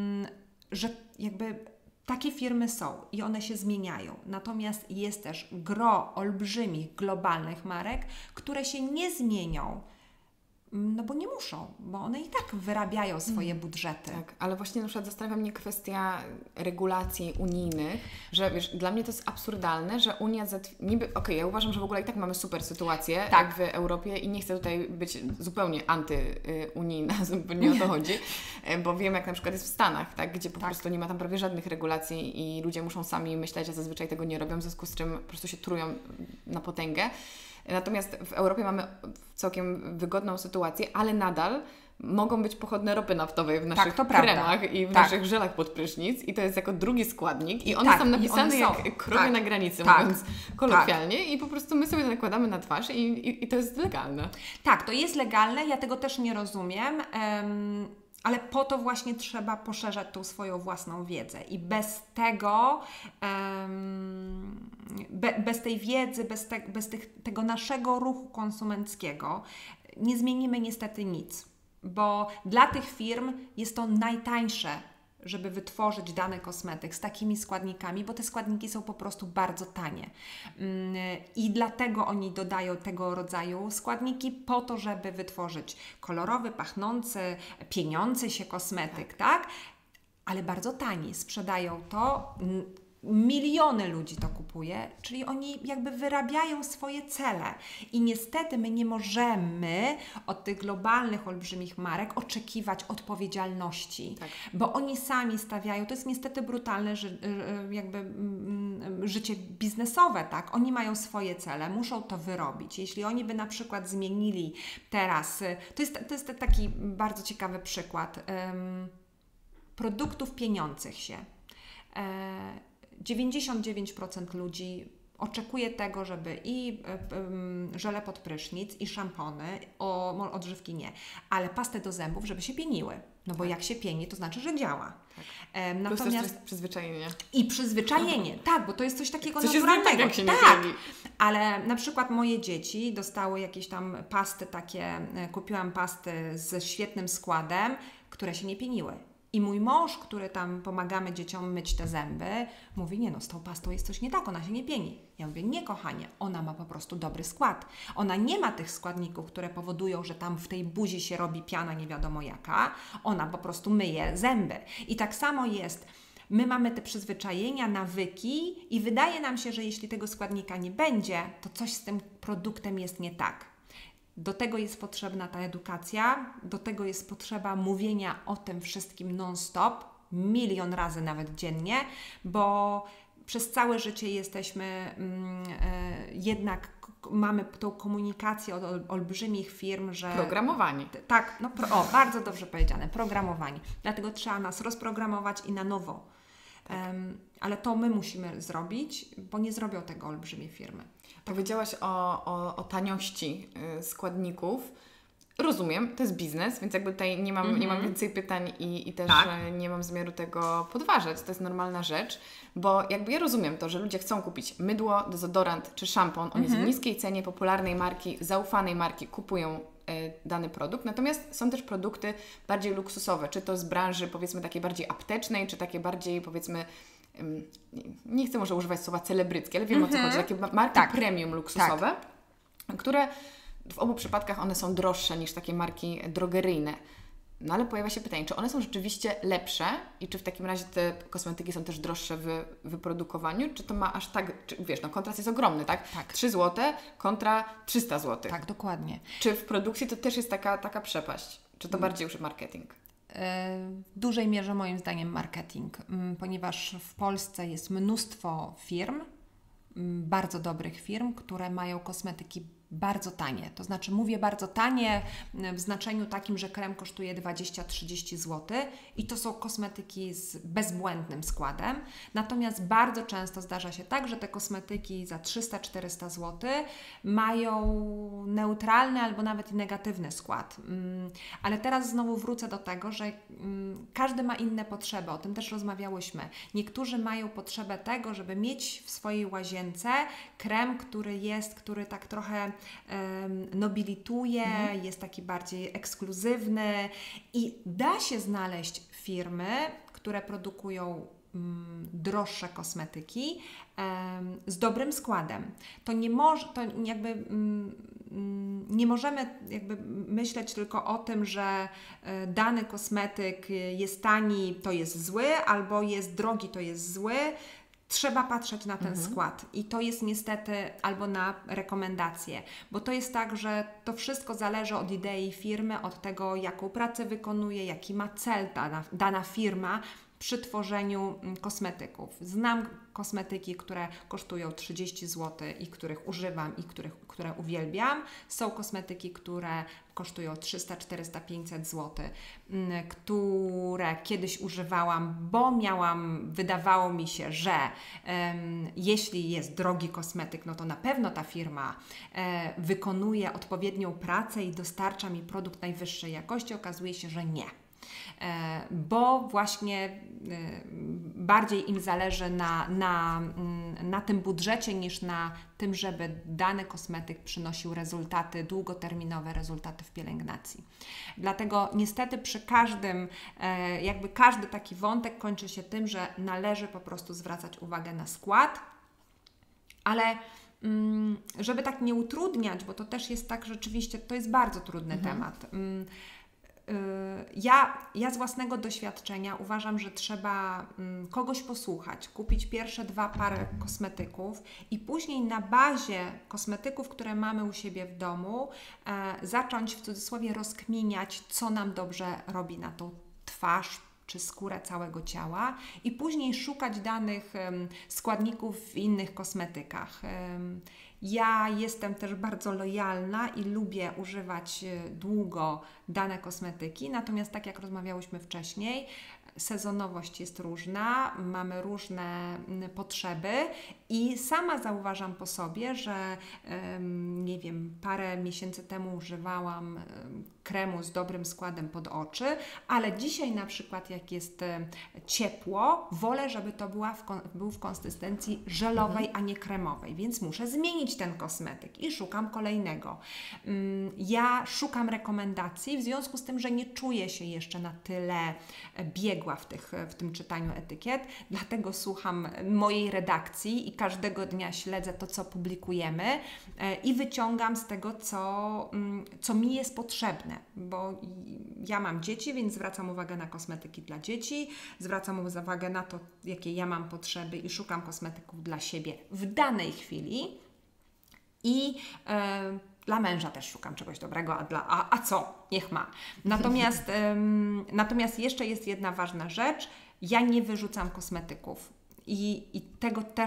jakby takie firmy są i one się zmieniają. Natomiast jest też gro olbrzymich, globalnych marek, które się nie zmienią, no bo nie muszą, bo one i tak wyrabiają swoje budżety. Tak, ale właśnie na przykład zastanawia mnie kwestia regulacji unijnych, że wiesz, dla mnie to jest absurdalne, że Unia ja uważam, że w ogóle i tak mamy super sytuację w Europie i nie chcę tutaj być zupełnie antyunijna, nie o to chodzi, bo wiem, jak na przykład jest w Stanach, tak, gdzie po prostu nie ma tam prawie żadnych regulacji i ludzie muszą sami myśleć, a zazwyczaj tego nie robią, w związku z czym po prostu się trują na potęgę. Natomiast w Europie mamy całkiem wygodną sytuację, ale nadal mogą być pochodne ropy naftowej w naszych kremach i w naszych żelach pod prysznic i to jest jako drugi składnik i one są napisane jak krowy na granicy, mówiąc kolokwialnie i po prostu my sobie nakładamy na twarz i to jest legalne. Tak, to jest legalne, ja tego też nie rozumiem, ale po to właśnie trzeba poszerzać tą swoją własną wiedzę i bez tego, bez tej wiedzy, bez tego naszego ruchu konsumenckiego nie zmienimy niestety nic, bo dla tych firm jest to najtańsze, żeby wytworzyć dany kosmetyk z takimi składnikami, bo te składniki są po prostu bardzo tanie. I dlatego oni dodają tego rodzaju składniki po to, żeby wytworzyć kolorowy, pachnący, pieniący się kosmetyk, tak? Ale bardzo tani. Sprzedają to, miliony ludzi to kupuje, czyli oni jakby wyrabiają swoje cele. I niestety my nie możemy od tych globalnych, olbrzymich marek oczekiwać odpowiedzialności, bo oni sami stawiają, to jest niestety brutalne, że jakby życie biznesowe, tak? Oni mają swoje cele, muszą to wyrobić. Jeśli oni by na przykład zmienili teraz, to jest taki bardzo ciekawy przykład produktów pieniących się. 99% ludzi oczekuje tego, żeby i żele pod prysznic, i szampony, odżywki nie, ale pasty do zębów, żeby się pieniły. No bo jak się pieni, to znaczy, że działa. Natomiast to jest przyzwyczajenie. I przyzwyczajenie, tak, bo to jest coś takiego naturalnego. Tak, jak się nie pieni. Ale na przykład moje dzieci dostały jakieś tam pasty takie, kupiłam pasty z świetnym składem, które się nie pieniły. I mój mąż, który tam pomagamy dzieciom myć te zęby, mówi, nie no, z tą pastą jest coś nie tak, ona się nie pieni. Ja mówię, nie kochanie, ona ma po prostu dobry skład. Ona nie ma tych składników, które powodują, że tam w tej buzi się robi piana nie wiadomo jaka. Ona po prostu myje zęby. I tak samo jest. My mamy te przyzwyczajenia, nawyki i wydaje nam się, że jeśli tego składnika nie będzie, to coś z tym produktem jest nie tak. Do tego jest potrzebna ta edukacja, do tego jest potrzeba mówienia o tym wszystkim non-stop, 1 000 000 razy nawet dziennie, bo przez całe życie jesteśmy jednak mamy tą komunikację od olbrzymich firm, że... Programowani. Tak, no, bardzo dobrze powiedziane, programowani. Dlatego trzeba nas rozprogramować i na nowo. Tak. Ale to my musimy zrobić, bo nie zrobią tego olbrzymie firmy. Powiedziałaś o taniości składników. Rozumiem, to jest biznes, więc jakby tutaj nie mam więcej pytań i też nie mam zamiaru tego podważać. To jest normalna rzecz, bo jakby ja rozumiem to, że ludzie chcą kupić mydło, dezodorant czy szampon. Oni w niskiej cenie popularnej marki, zaufanej marki kupują dany produkt. Natomiast są też produkty bardziej luksusowe, czy to z branży powiedzmy takiej bardziej aptecznej, czy takie bardziej powiedzmy nie chcę może używać słowa celebryckie, ale wiem o co chodzi. Takie marki premium luksusowe, które w obu przypadkach one są droższe niż takie marki drogeryjne. No ale pojawia się pytanie, czy one są rzeczywiście lepsze i czy w takim razie te kosmetyki są też droższe w wyprodukowaniu? Czy to ma aż tak, wiesz, no kontrast jest ogromny, tak? 3 zł kontra 300 zł. Tak, dokładnie. Czy w produkcji to też jest taka przepaść? Czy to bardziej już marketing? W dużej mierze moim zdaniem marketing, ponieważ w Polsce jest mnóstwo firm, bardzo dobrych firm, które mają kosmetyki bardzo tanie. To znaczy mówię bardzo tanie w znaczeniu takim, że krem kosztuje 20-30 zł i to są kosmetyki z bezbłędnym składem. Natomiast bardzo często zdarza się tak, że te kosmetyki za 300-400 zł mają neutralny albo nawet negatywny skład. Ale teraz znowu wrócę do tego, że każdy ma inne potrzeby. O tym też rozmawiałyśmy. Niektórzy mają potrzebę tego, żeby mieć w swojej łazience krem, który tak trochę nobilituje, jest taki bardziej ekskluzywny i da się znaleźć firmy, które produkują droższe kosmetyki z dobrym składem. Nie możemy jakby myśleć tylko o tym, że dany kosmetyk jest tani, to jest zły, albo jest drogi, to jest zły. Trzeba patrzeć na ten skład i to jest niestety albo na rekomendacje, bo to jest tak, że to wszystko zależy od idei firmy, od tego, jaką pracę wykonuje, jaki ma cel dana firma przy tworzeniu kosmetyków. Znam kosmetyki, które kosztują 30 zł i których używam i które uwielbiam. Są kosmetyki, które kosztują 300, 400, 500 zł, które kiedyś używałam, bo wydawało mi się, że jeśli jest drogi kosmetyk, no to na pewno ta firma wykonuje odpowiednią pracę i dostarcza mi produkt najwyższej jakości. Okazuje się, że nie. Bo właśnie bardziej im zależy na tym budżecie niż na tym, żeby dany kosmetyk przynosił rezultaty, długoterminowe rezultaty w pielęgnacji. Dlatego niestety przy każdy taki wątek kończy się tym, że należy po prostu zwracać uwagę na skład, ale żeby tak nie utrudniać, bo to też jest tak rzeczywiście, to jest bardzo trudny temat. Ja z własnego doświadczenia uważam, że trzeba kogoś posłuchać, kupić pierwsze 2 pary kosmetyków i później na bazie kosmetyków, które mamy u siebie w domu, zacząć w cudzysłowie rozkminiać, co nam dobrze robi na tą twarz czy skórę całego ciała i później szukać danych składników w innych kosmetykach. Ja jestem też bardzo lojalna i lubię używać długo dane kosmetyki, natomiast tak jak rozmawiałyśmy wcześniej, sezonowość jest różna, mamy różne potrzeby i sama zauważam po sobie, że nie wiem, parę miesięcy temu używałam kremu z dobrym składem pod oczy, ale dzisiaj na przykład jak jest ciepło, wolę, żeby to był w konsystencji żelowej, a nie kremowej, więc muszę zmienić ten kosmetyk i szukam kolejnego. Ja szukam rekomendacji, w związku z tym, że nie czuję się jeszcze na tyle biegła w tym czytaniu etykiet, dlatego słucham mojej redakcji i każdego dnia śledzę to, co publikujemy i wyciągam z tego, co mi jest potrzebne, bo ja mam dzieci, więc zwracam uwagę na kosmetyki dla dzieci, zwracam uwagę na to, jakie ja mam potrzeby i szukam kosmetyków dla siebie w danej chwili i dla męża też szukam czegoś dobrego, a co? Niech ma. Natomiast jeszcze jest jedna ważna rzecz. Ja nie wyrzucam kosmetyków i tego też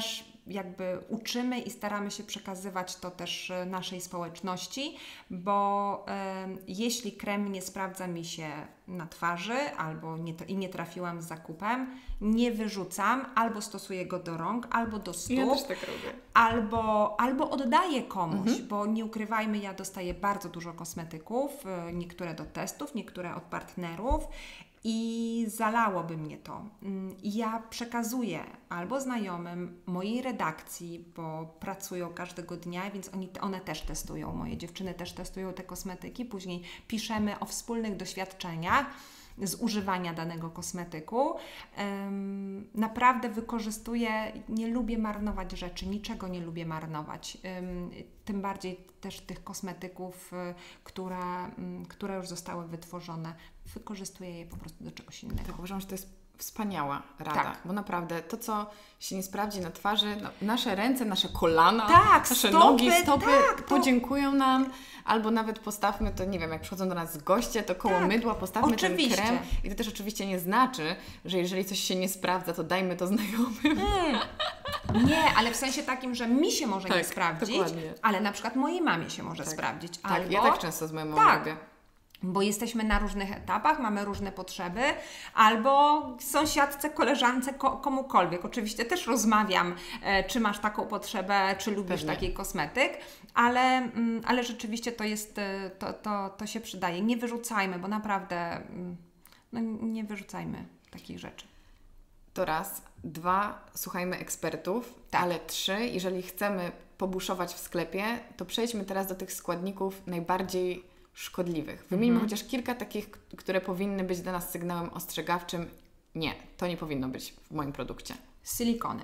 jakby uczymy i staramy się przekazywać to też naszej społeczności, bo jeśli krem nie sprawdza mi się na twarzy albo nie trafiłam z zakupem, nie wyrzucam, albo stosuję go do rąk, albo do stóp. Ja też tak robię. Albo oddaję komuś, bo nie ukrywajmy, ja dostaję bardzo dużo kosmetyków, niektóre do testów, niektóre od partnerów i zalałoby mnie to. I ja przekazuję albo znajomym mojej redakcji, bo pracują każdego dnia, więc one też testują, moje dziewczyny też testują te kosmetyki, później piszemy o wspólnych doświadczeniach z używania danego kosmetyku. Naprawdę wykorzystuję, nie lubię marnować rzeczy, niczego nie lubię marnować. Tym bardziej też tych kosmetyków, które już zostały wytworzone, wykorzystuję je po prostu do czegoś innego. Tak, uważam, że to jest wspaniała rada, Tak. bo naprawdę to, co się nie sprawdzi na twarzy, nasze ręce, nasze kolana, Tak, nasze stopy, nogi, stopy tak, podziękują nam, albo nawet postawmy to, nie wiem, jak przychodzą do nas goście, to koło mydła postawmy oczywiście. ten krem i to też oczywiście nie znaczy, że jeżeli coś się nie sprawdza, to dajmy to znajomym. Nie, ale w sensie takim, że mi się może nie Tak, sprawdzić, dokładnie. ale na przykład mojej mamie się może Tak. sprawdzić. Tak, Albo, ja tak często z moją mamą tak, robię. bo jesteśmy na różnych etapach, mamy różne potrzeby, albo sąsiadce, koleżance, komukolwiek. Oczywiście też rozmawiam, czy masz taką potrzebę, czy lubisz Pewnie. taki kosmetyk, ale rzeczywiście to jest, to się przydaje. Nie wyrzucajmy, bo naprawdę nie wyrzucajmy takich rzeczy. To raz. 2, słuchajmy ekspertów, Tak. ale 3, jeżeli chcemy pobuszować w sklepie, to przejdźmy teraz do tych składników najbardziej szkodliwych. Wymieńmy chociaż kilka takich, które powinny być dla nas sygnałem ostrzegawczym. Nie, to nie powinno być w moim produkcie. Silikony,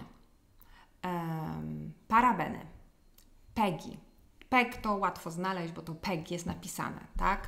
parabeny, PEGi. PEG to łatwo znaleźć, bo to PEG jest napisane, tak?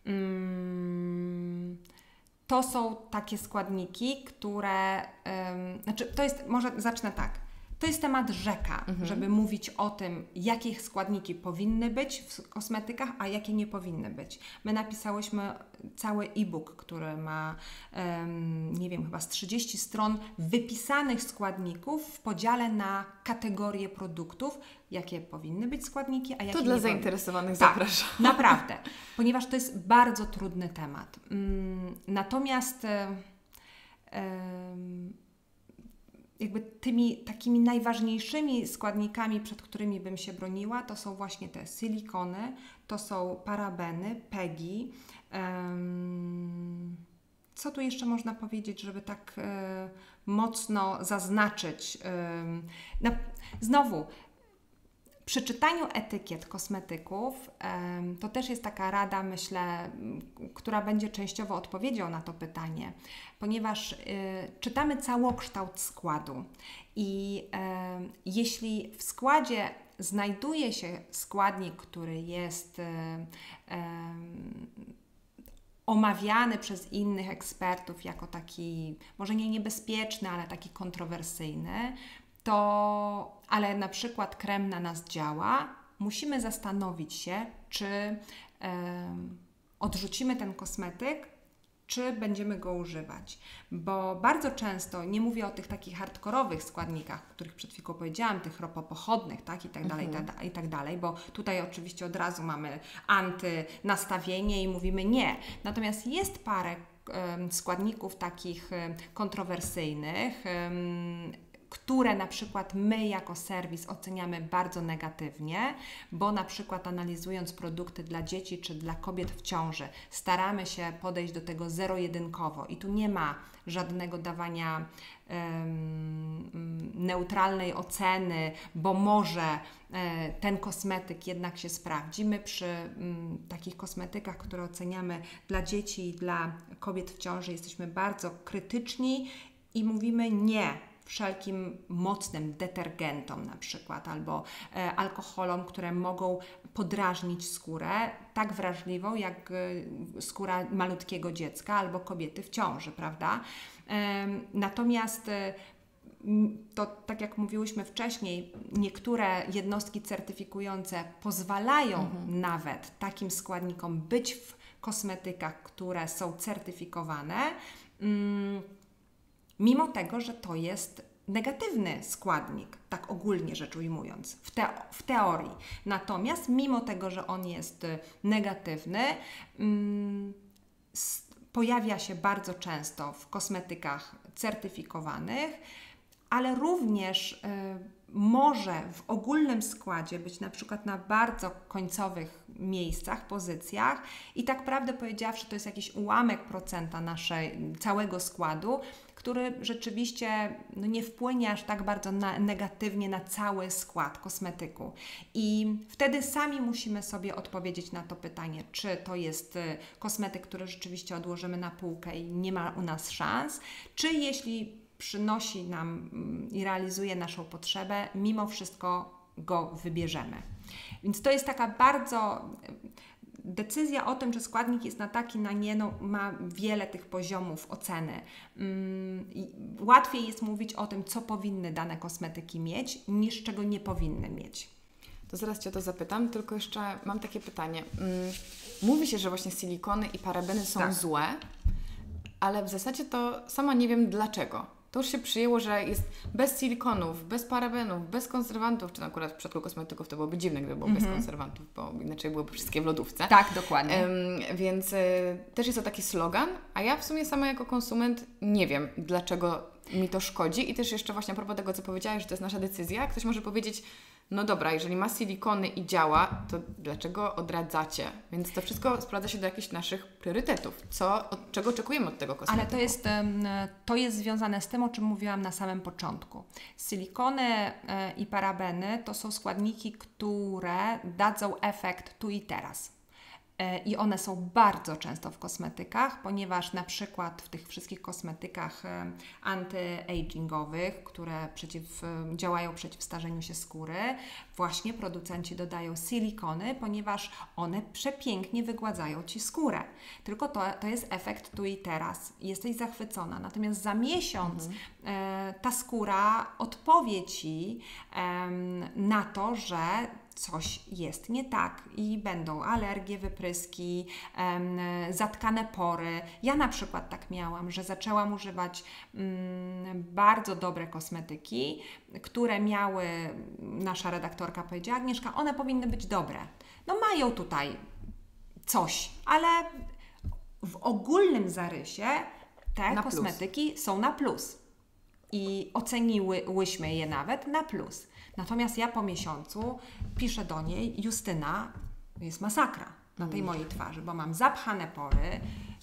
To są takie składniki, które... to jest, może zacznę tak. To jest temat rzeka, żeby mówić o tym, jakie składniki powinny być w kosmetykach, a jakie nie powinny być. My napisałyśmy cały e-book, który ma, nie wiem, chyba z 30 stron wypisanych składników w podziale na kategorie produktów, jakie powinny być składniki, a jakie To nie dla powinny. zainteresowanych Tak, zapraszam. naprawdę, ponieważ to jest bardzo trudny temat. Natomiast jakby tymi takimi najważniejszymi składnikami, przed którymi bym się broniła, to są właśnie te silikony, to są parabeny, PEGi. Co tu jeszcze można powiedzieć, żeby tak mocno zaznaczyć? Znowu, przy czytaniu etykiet kosmetyków to też jest taka rada, myślę, która będzie częściowo odpowiedzią na to pytanie, ponieważ czytamy całokształt składu i jeśli w składzie znajduje się składnik, który jest omawiany przez innych ekspertów jako taki, może nie niebezpieczny, ale taki kontrowersyjny, ale na przykład krem na nas działa, musimy zastanowić się, czy odrzucimy ten kosmetyk, czy będziemy go używać. Bo bardzo często, nie mówię o tych takich hardkorowych składnikach, o których przed chwilą powiedziałam, tych ropopochodnych, tak, i tak dalej, bo tutaj oczywiście od razu mamy antynastawienie i mówimy nie. Natomiast jest parę składników takich kontrowersyjnych, które na przykład my jako serwis oceniamy bardzo negatywnie, bo na przykład analizując produkty dla dzieci czy dla kobiet w ciąży, staramy się podejść do tego zero-jedynkowo i tu nie ma żadnego dawania neutralnej oceny, bo może ten kosmetyk jednak się sprawdzi. My przy takich kosmetykach, które oceniamy dla dzieci i dla kobiet w ciąży, jesteśmy bardzo krytyczni i mówimy nie wszelkim mocnym detergentom na przykład albo alkoholom, które mogą podrażnić skórę tak wrażliwą jak skóra malutkiego dziecka albo kobiety w ciąży, prawda? Natomiast to, tak jak mówiłyśmy wcześniej, niektóre jednostki certyfikujące pozwalają nawet takim składnikom być w kosmetykach, które są certyfikowane, mimo tego, że to jest negatywny składnik, tak ogólnie rzecz ujmując, w teorii. Natomiast mimo tego, że on jest negatywny, pojawia się bardzo często w kosmetykach certyfikowanych, ale również może w ogólnym składzie być na przykład na bardzo końcowych miejscach, pozycjach i tak prawdę powiedziawszy to jest jakiś ułamek procenta całego składu, który rzeczywiście nie wpłynie aż tak bardzo negatywnie na cały skład kosmetyku. I wtedy sami musimy sobie odpowiedzieć na to pytanie, czy to jest kosmetyk, który rzeczywiście odłożymy na półkę i nie ma u nas szans, czy jeśli przynosi nam i realizuje naszą potrzebę, mimo wszystko go wybierzemy. Więc to jest taka bardzo... Decyzja o tym, czy składnik jest na taki, na nie, ma wiele tych poziomów oceny. Łatwiej jest mówić o tym, co powinny dane kosmetyki mieć, niż czego nie powinny mieć. To zaraz Cię o to zapytam, tylko jeszcze mam takie pytanie. Mówi się, że właśnie silikony i parabeny są złe, ale w zasadzie to sama nie wiem dlaczego. To już się przyjęło, że jest bez silikonów, bez parabenów, bez konserwantów, czy akurat w przypadku kosmetyków to byłoby dziwne, gdyby było bez konserwantów, bo inaczej byłyby wszystkie w lodówce. Tak, dokładnie. Więc też jest to taki slogan, a ja w sumie sama jako konsument nie wiem, dlaczego mi to szkodzi i też jeszcze właśnie a propos tego, co powiedziałaś, że to jest nasza decyzja, ktoś może powiedzieć, no dobra, jeżeli ma silikony i działa, to dlaczego odradzacie? Więc to wszystko sprowadza się do jakichś naszych priorytetów. Czego oczekujemy od tego kosmetyku? Ale to jest związane z tym, o czym mówiłam na samym początku. Silikony i parabeny to są składniki, które dadzą efekt tu i teraz. I one są bardzo często w kosmetykach, ponieważ na przykład w tych wszystkich kosmetykach anty-agingowych, które działają przeciw starzeniu się skóry, właśnie producenci dodają silikony, ponieważ one przepięknie wygładzają Ci skórę. Tylko to jest efekt tu i teraz. Jesteś zachwycona. Natomiast za miesiąc ta skóra odpowie Ci na to, że coś jest nie tak i będą alergie, wypryski, zatkane pory. Ja na przykład tak miałam, że zaczęłam używać bardzo dobre kosmetyki, które miały, nasza redaktorka powiedziała, Agnieszka, one powinny być dobre. No mają tutaj coś, ale w ogólnym zarysie te kosmetyki są na plus. I oceniłyśmy je nawet na plus. Natomiast ja po miesiącu piszę do niej, Justyna, jest masakra na tej mojej twarzy, bo mam zapchane pory,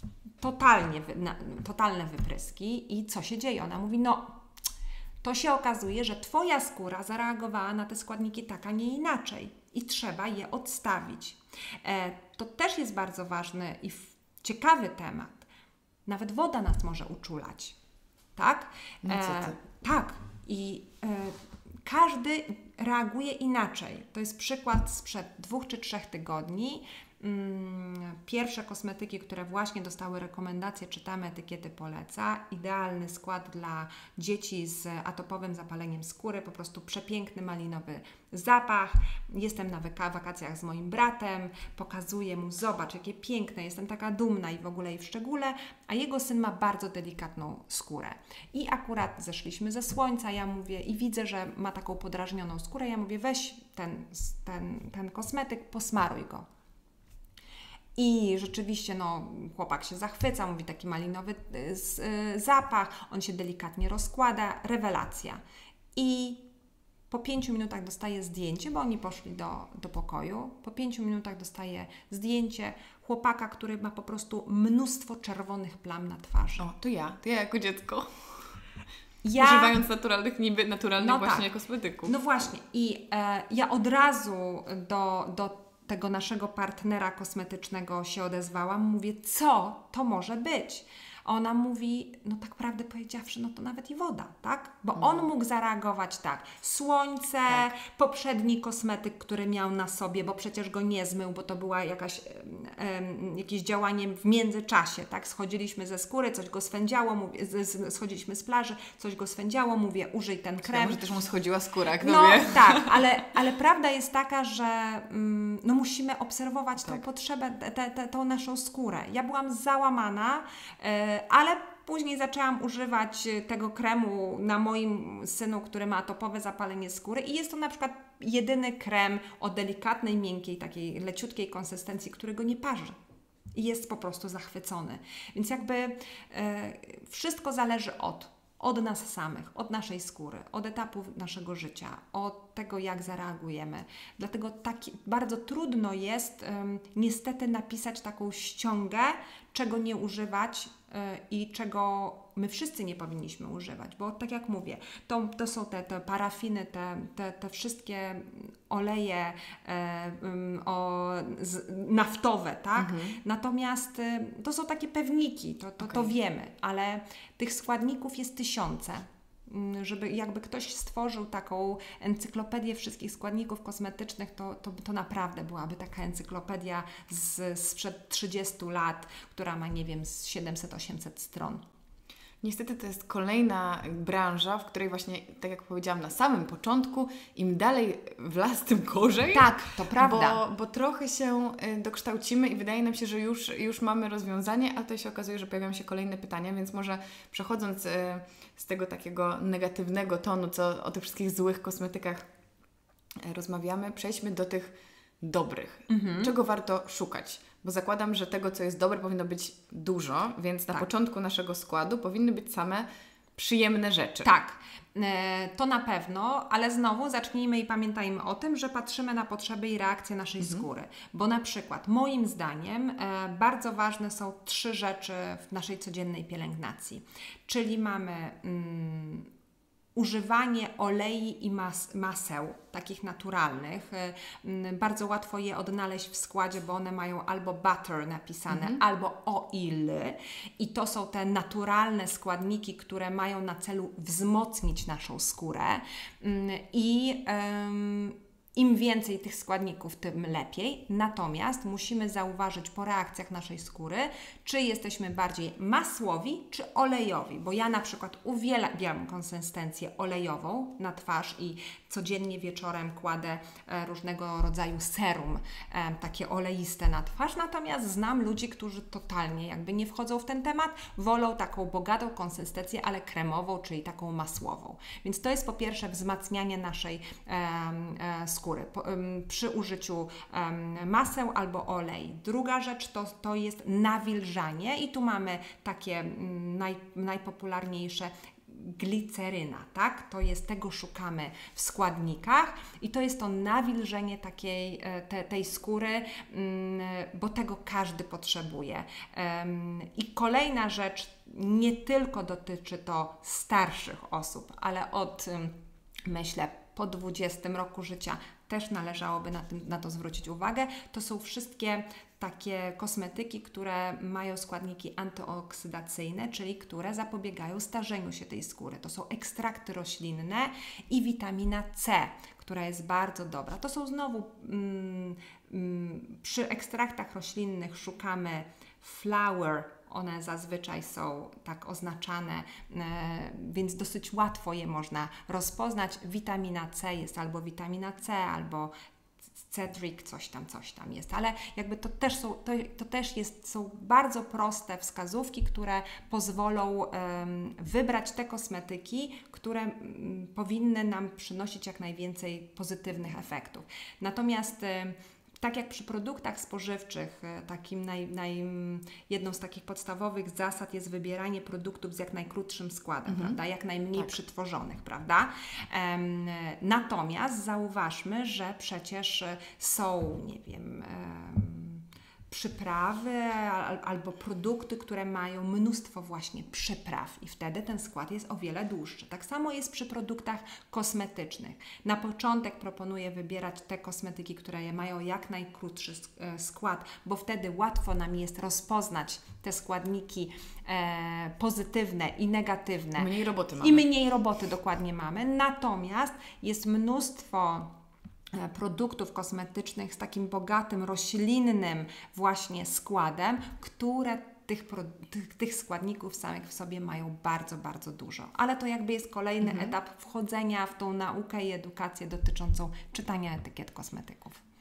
totalne wypryski i co się dzieje? Ona mówi, to się okazuje, że Twoja skóra zareagowała na te składniki tak, a nie inaczej i trzeba je odstawić. To też jest bardzo ważny i ciekawy temat. Nawet woda nas może uczulać. Tak? Tak. I każdy reaguje inaczej. To jest przykład sprzed 2 czy 3 tygodni. Pierwsze kosmetyki, które właśnie dostały rekomendacje, czytamy etykiety, poleca. Idealny skład dla dzieci z atopowym zapaleniem skóry, po prostu przepiękny malinowy zapach. Jestem na wakacjach z moim bratem, pokazuję mu, zobacz jakie piękne, jestem taka dumna i w ogóle i w szczególe, a jego syn ma bardzo delikatną skórę. I akurat zeszliśmy ze słońca, ja mówię i widzę, że ma taką podrażnioną skórę, ja mówię weź ten kosmetyk, posmaruj go. I rzeczywiście chłopak się zachwyca, mówi taki malinowy zapach, on się delikatnie rozkłada, rewelacja. I po 5 minutach dostaje zdjęcie, bo oni poszli do pokoju, po 5 minutach dostaje zdjęcie chłopaka, który ma po prostu mnóstwo czerwonych plam na twarzy. O, to ja jako dziecko. Używając naturalnych właśnie kosmetyków. No właśnie i ja od razu do tego naszego partnera kosmetycznego się odezwałam, mówię, co to może być? Ona mówi, tak prawdę powiedziawszy, to nawet i woda, tak? Bo on mógł zareagować tak, słońce, poprzedni kosmetyk, który miał na sobie, bo przecież go nie zmył, bo to była jakieś działanie w międzyczasie, tak? Schodziliśmy ze skóry, coś go swędziało, schodziliśmy z plaży, coś go swędziało, mówię, użyj ten krem. Może też mu schodziła skóra, kto wie. Tak, ale prawda jest taka, że musimy obserwować tę potrzebę, tą naszą skórę. Ja byłam załamana, ale Później zaczęłam używać tego kremu na moim synu, który ma atopowe zapalenie skóry i jest to na przykład jedyny krem o delikatnej, miękkiej, takiej leciutkiej konsystencji, który go nie parzy. I jest po prostu zachwycony. Więc jakby wszystko zależy od nas samych, od naszej skóry, od etapu naszego życia, od tego, jak zareagujemy. Dlatego bardzo trudno jest niestety napisać taką ściągę, czego nie używać i czego my wszyscy nie powinniśmy używać, bo tak jak mówię, to są te parafiny, te wszystkie oleje naftowe, tak? Natomiast to są takie pewniki, to wiemy, ale tych składników jest tysiące. Żeby jakby ktoś stworzył taką encyklopedię wszystkich składników kosmetycznych, to naprawdę byłaby taka encyklopedia sprzed 30 lat, która ma, nie wiem, z 700-800 stron. Niestety to jest kolejna branża, w której właśnie, tak jak powiedziałam na samym początku, im dalej w las, tym gorzej. Tak, to prawda. Bo trochę się dokształcimy i wydaje nam się, że już mamy rozwiązanie, a to się okazuje, że pojawiają się kolejne pytania, więc może przechodząc z tego takiego negatywnego tonu, co o tych wszystkich złych kosmetykach rozmawiamy, przejdźmy do tych dobrych. Czego warto szukać? Bo zakładam, że tego, co jest dobre, powinno być dużo, więc na początku naszego składu powinny być same przyjemne rzeczy. Tak, to na pewno, ale znowu zacznijmy i pamiętajmy o tym, że patrzymy na potrzeby i reakcje naszej skóry. Bo na przykład, moim zdaniem, bardzo ważne są 3 rzeczy w naszej codziennej pielęgnacji. Czyli mamy używanie olei i maseł, takich naturalnych. Bardzo łatwo je odnaleźć w składzie, bo one mają albo butter napisane, albo oil. I to są te naturalne składniki, które mają na celu wzmocnić naszą skórę. Im więcej tych składników, tym lepiej. Natomiast musimy zauważyć po reakcjach naszej skóry, czy jesteśmy bardziej masłowi, czy olejowi. Bo ja na przykład uwielbiam konsystencję olejową na twarz i codziennie wieczorem kładę różnego rodzaju serum, takie oleiste na twarz. Natomiast znam ludzi, którzy totalnie jakby nie wchodzą w ten temat, wolą taką bogatą konsystencję, ale kremową, czyli taką masłową. Więc to jest po pierwsze wzmacnianie naszej skóry przy użyciu maseł albo olej. Druga rzecz to jest nawilżanie i tu mamy takie najpopularniejsze gliceryna, tak? Tego szukamy w składnikach i to jest to nawilżenie tej skóry, bo tego każdy potrzebuje. I kolejna rzecz, nie tylko dotyczy to starszych osób, ale myślę, po 20 roku życia też należałoby na to zwrócić uwagę. To są wszystkie takie kosmetyki, które mają składniki antyoksydacyjne, czyli które zapobiegają starzeniu się tej skóry. To są ekstrakty roślinne i witamina C, która jest bardzo dobra. To są znowu przy ekstraktach roślinnych szukamy flower. One zazwyczaj są tak oznaczane, więc dosyć łatwo je można rozpoznać. Witamina C jest albo witamina C, albo Cedric, coś tam jest, ale jakby to też są bardzo proste wskazówki, które pozwolą wybrać te kosmetyki, które powinny nam przynosić jak najwięcej pozytywnych efektów. Natomiast tak jak przy produktach spożywczych, jedną z takich podstawowych zasad jest wybieranie produktów z jak najkrótszym składem, prawda? Jak najmniej przetworzonych, prawda? Natomiast zauważmy, że przecież są, nie wiem, przyprawy albo produkty, które mają mnóstwo właśnie przypraw i wtedy ten skład jest o wiele dłuższy. Tak samo jest przy produktach kosmetycznych. Na początek proponuję wybierać te kosmetyki, które mają jak najkrótszy skład, bo wtedy łatwo nam jest rozpoznać te składniki pozytywne i negatywne. Mniej roboty mamy. I mniej roboty dokładnie mamy. Natomiast jest mnóstwo produktów kosmetycznych z takim bogatym, roślinnym właśnie składem, które tych składników samych w sobie mają bardzo, bardzo dużo. Ale to jakby jest kolejny etap wchodzenia w tą naukę i edukację dotyczącą czytania etykiet kosmetyków.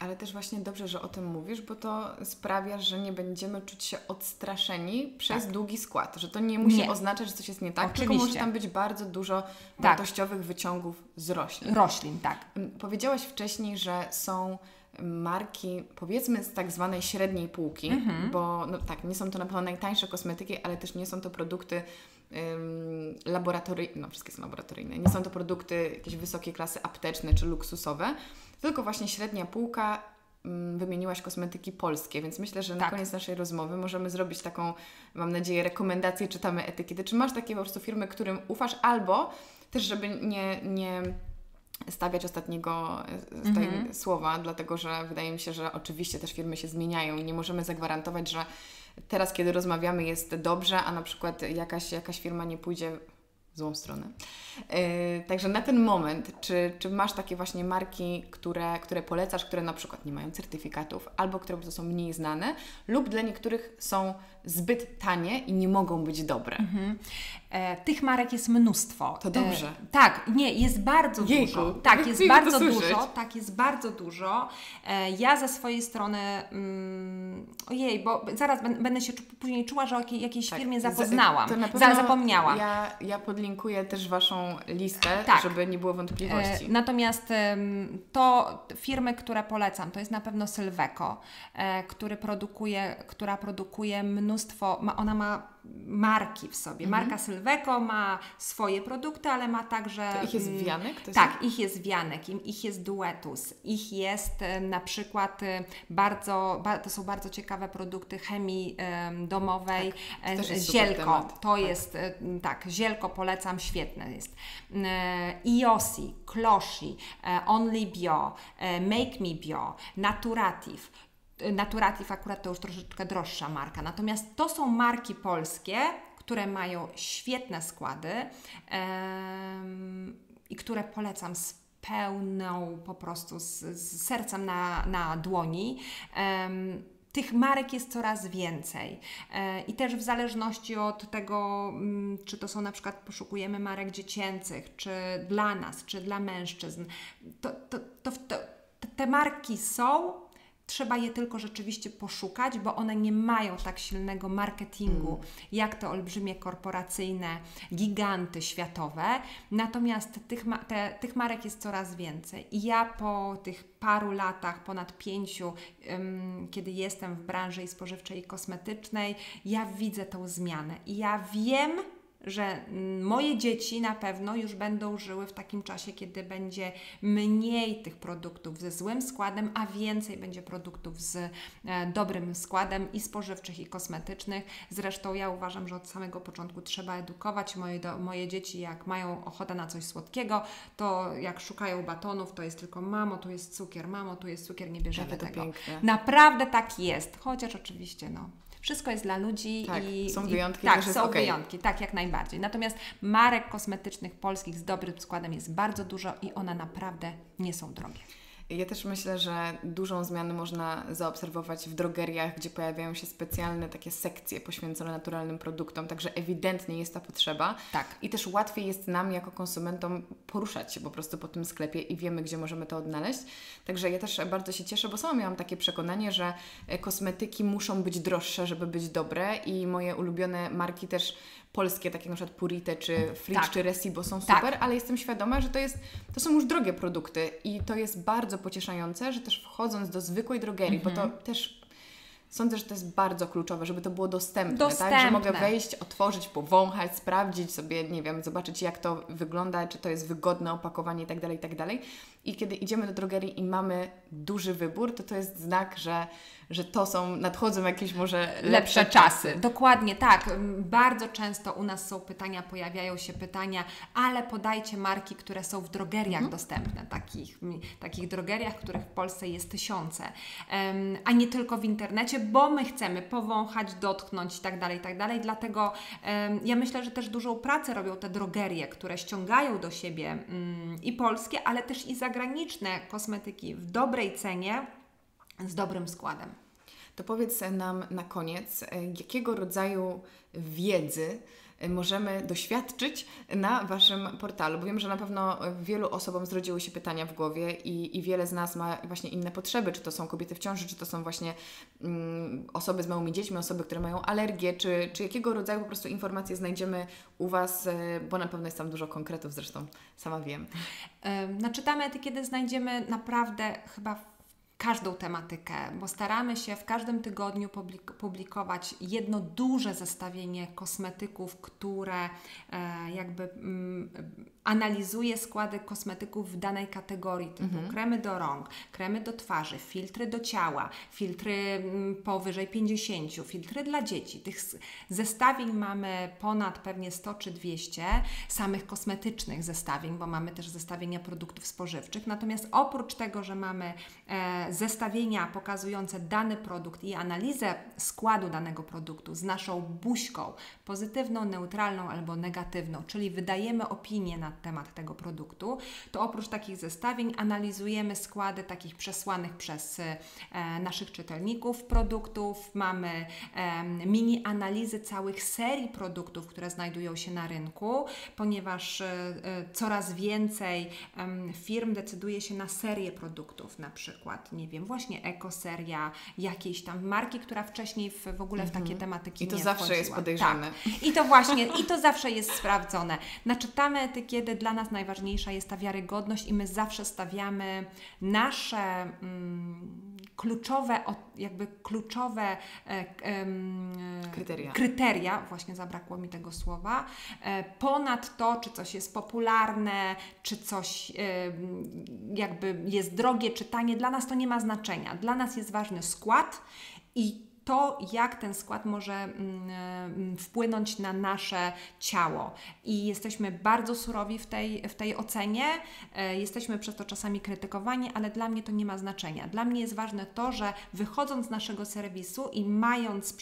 Ale też właśnie dobrze, że o tym mówisz, bo to sprawia, że nie będziemy czuć się odstraszeni przez długi skład. Że to nie musi oznaczać, że coś jest nie tak, tylko może tam być bardzo dużo wartościowych wyciągów z roślin. Roślin, tak. Powiedziałaś wcześniej, że są marki, powiedzmy, z tak zwanej średniej półki, bo no tak, nie są to na pewno najtańsze kosmetyki, ale też nie są to produkty laboratoryjne, no wszystkie są laboratoryjne, nie są to produkty jakieś wysokiej klasy apteczne czy luksusowe, tylko właśnie średnia półka. Wymieniłaś kosmetyki polskie, więc myślę, że na koniec naszej rozmowy możemy zrobić taką, mam nadzieję, rekomendację, czytamy etykiety. Czy masz takie po prostu firmy, którym ufasz, albo też, żeby nie stawiać ostatniego słowa, dlatego że wydaje mi się, że oczywiście też firmy się zmieniają i nie możemy zagwarantować, że teraz, kiedy rozmawiamy, jest dobrze, a na przykład jakaś firma nie pójdzie w złą stronę. Także na ten moment, czy masz takie właśnie marki, które polecasz, które na przykład nie mają certyfikatów, albo które po prostu są mniej znane, lub dla niektórych są zbyt tanie i nie mogą być dobre? Tych marek jest mnóstwo. To dobrze. Tak, nie, jest bardzo dużo. Tak, jest bardzo dużo. Tak, jest bardzo dużo. Ja ze swojej strony, bo zaraz będę się później czuła, że o jakiejś firmie zapoznałam. To na pewno zapomniałam. Ja podlinkuję też Waszą listę, żeby nie było wątpliwości. Natomiast to firmy, które polecam, to jest na pewno Sylveco, która produkuje mnóstwo, ona ma marki w sobie. Marka Sylveco ma swoje produkty, ale ma także... To ich jest wianek? Ich jest wianek, ich jest duetus, ich jest na przykład to są bardzo ciekawe produkty chemii domowej. Zielko, to jest, Zielko polecam, świetne jest. Iosi, Closhi, Only Bio, Make Me Bio, Naturative akurat to już troszeczkę droższa marka. Natomiast to są marki polskie, które mają świetne składy i które polecam z pełną po prostu, z sercem na dłoni. Tych marek jest coraz więcej i też w zależności od tego, czy to są na przykład poszukujemy marek dziecięcych, czy dla nas, czy dla mężczyzn, te marki są. Trzeba je tylko rzeczywiście poszukać, bo one nie mają tak silnego marketingu, jak te olbrzymie korporacyjne giganty światowe. Natomiast tych marek jest coraz więcej. I ja po tych paru latach, ponad 5, kiedy jestem w branży i spożywczej, i kosmetycznej, ja widzę tą zmianę. I ja wiem, że moje dzieci na pewno już będą żyły w takim czasie, kiedy będzie mniej tych produktów ze złym składem, a więcej będzie produktów z dobrym składem i spożywczych, i kosmetycznych. Zresztą ja uważam, że od samego początku trzeba edukować moje dzieci, jak mają ochotę na coś słodkiego, to jak szukają batonów, to jest tylko mamo, tu jest cukier, nie bierzemy tego. Piękne. Naprawdę tak jest, chociaż oczywiście wszystko jest dla ludzi i są wyjątki. Są wyjątki, tak, jak najbardziej. Natomiast marek kosmetycznych polskich z dobrym składem jest bardzo dużo i one naprawdę nie są drogie. Ja też myślę, że dużą zmianę można zaobserwować w drogeriach, gdzie pojawiają się specjalne takie sekcje poświęcone naturalnym produktom, także ewidentnie jest ta potrzeba. Tak. I też łatwiej jest nam jako konsumentom poruszać się po prostu po tym sklepie i wiemy, gdzie możemy to odnaleźć. Także ja też bardzo się cieszę, bo sama miałam takie przekonanie, że kosmetyki muszą być droższe, żeby być dobre i moje ulubione marki też polskie, takie na przykład Purite, czy Fridge, czy Recibo są super, ale jestem świadoma, że to są już drogie produkty i to jest bardzo pocieszające, że też wchodząc do zwykłej drogerii, bo to też sądzę, że to jest bardzo kluczowe, żeby to było dostępne. Tak? Że mogę wejść, otworzyć, powąchać, sprawdzić sobie, nie wiem, zobaczyć jak to wygląda, czy to jest wygodne opakowanie itd., itd. I kiedy idziemy do drogerii i mamy duży wybór, to jest znak, że nadchodzą jakieś może lepsze czasy. Dokładnie, tak. Bardzo często u nas pojawiają się pytania, ale podajcie marki, które są w drogeriach dostępne, takich drogeriach, których w Polsce jest tysiące, a nie tylko w internecie, bo my chcemy powąchać, dotknąć itd. Dlatego ja myślę, że też dużą pracę robią te drogerie, które ściągają do siebie i polskie, ale też i zagraniczne kosmetyki w dobrej cenie, z dobrym składem. To powiedz nam na koniec, jakiego rodzaju wiedzy możemy doświadczyć na Waszym portalu? Bo wiem, że na pewno wielu osobom zrodziły się pytania w głowie i wiele z nas ma właśnie inne potrzeby, czy to są kobiety w ciąży, czy to są właśnie osoby z małymi dziećmi, osoby, które mają alergię, czy jakiego rodzaju po prostu informacje znajdziemy u Was, bo na pewno jest tam dużo konkretów, zresztą sama wiem. Naczytamy etykiety, znajdziemy naprawdę chyba każdą tematykę, bo staramy się w każdym tygodniu publikować jedno duże zestawienie kosmetyków, które analizuje składy kosmetyków w danej kategorii, typu kremy do rąk, kremy do twarzy, filtry do ciała, filtry powyżej 50, filtry dla dzieci. Tych zestawień mamy ponad pewnie 100 czy 200, samych kosmetycznych zestawień, bo mamy też zestawienia produktów spożywczych. Natomiast oprócz tego, że mamy zestawienia pokazujące dany produkt i analizę składu danego produktu z naszą buźką, pozytywną, neutralną albo negatywną, czyli wydajemy opinię na temat tego produktu, to oprócz takich zestawień analizujemy składy takich przesłanych przez naszych czytelników produktów, mamy mini analizy całych serii produktów, które znajdują się na rynku, ponieważ coraz więcej firm decyduje się na serię produktów, na przykład, nie wiem, właśnie ekoseria, jakiejś tam marki, która wcześniej w ogóle w takie tematyki nie wchodziła. I to zawsze jest podejrzane. Tak. I to zawsze jest sprawdzone. Naczytamy etykiety, dla nas najważniejsza jest ta wiarygodność i my zawsze stawiamy nasze kluczowe kryteria, właśnie zabrakło mi tego słowa, ponad to, czy coś jest popularne, czy coś jest drogie, czy tanie. Dla nas to nie ma znaczenia. Dla nas jest ważny skład i to, jak ten skład może wpłynąć na nasze ciało. I jesteśmy bardzo surowi w tej ocenie, jesteśmy przez to czasami krytykowani, ale dla mnie to nie ma znaczenia. Dla mnie jest ważne to, że wychodząc z naszego serwisu i mając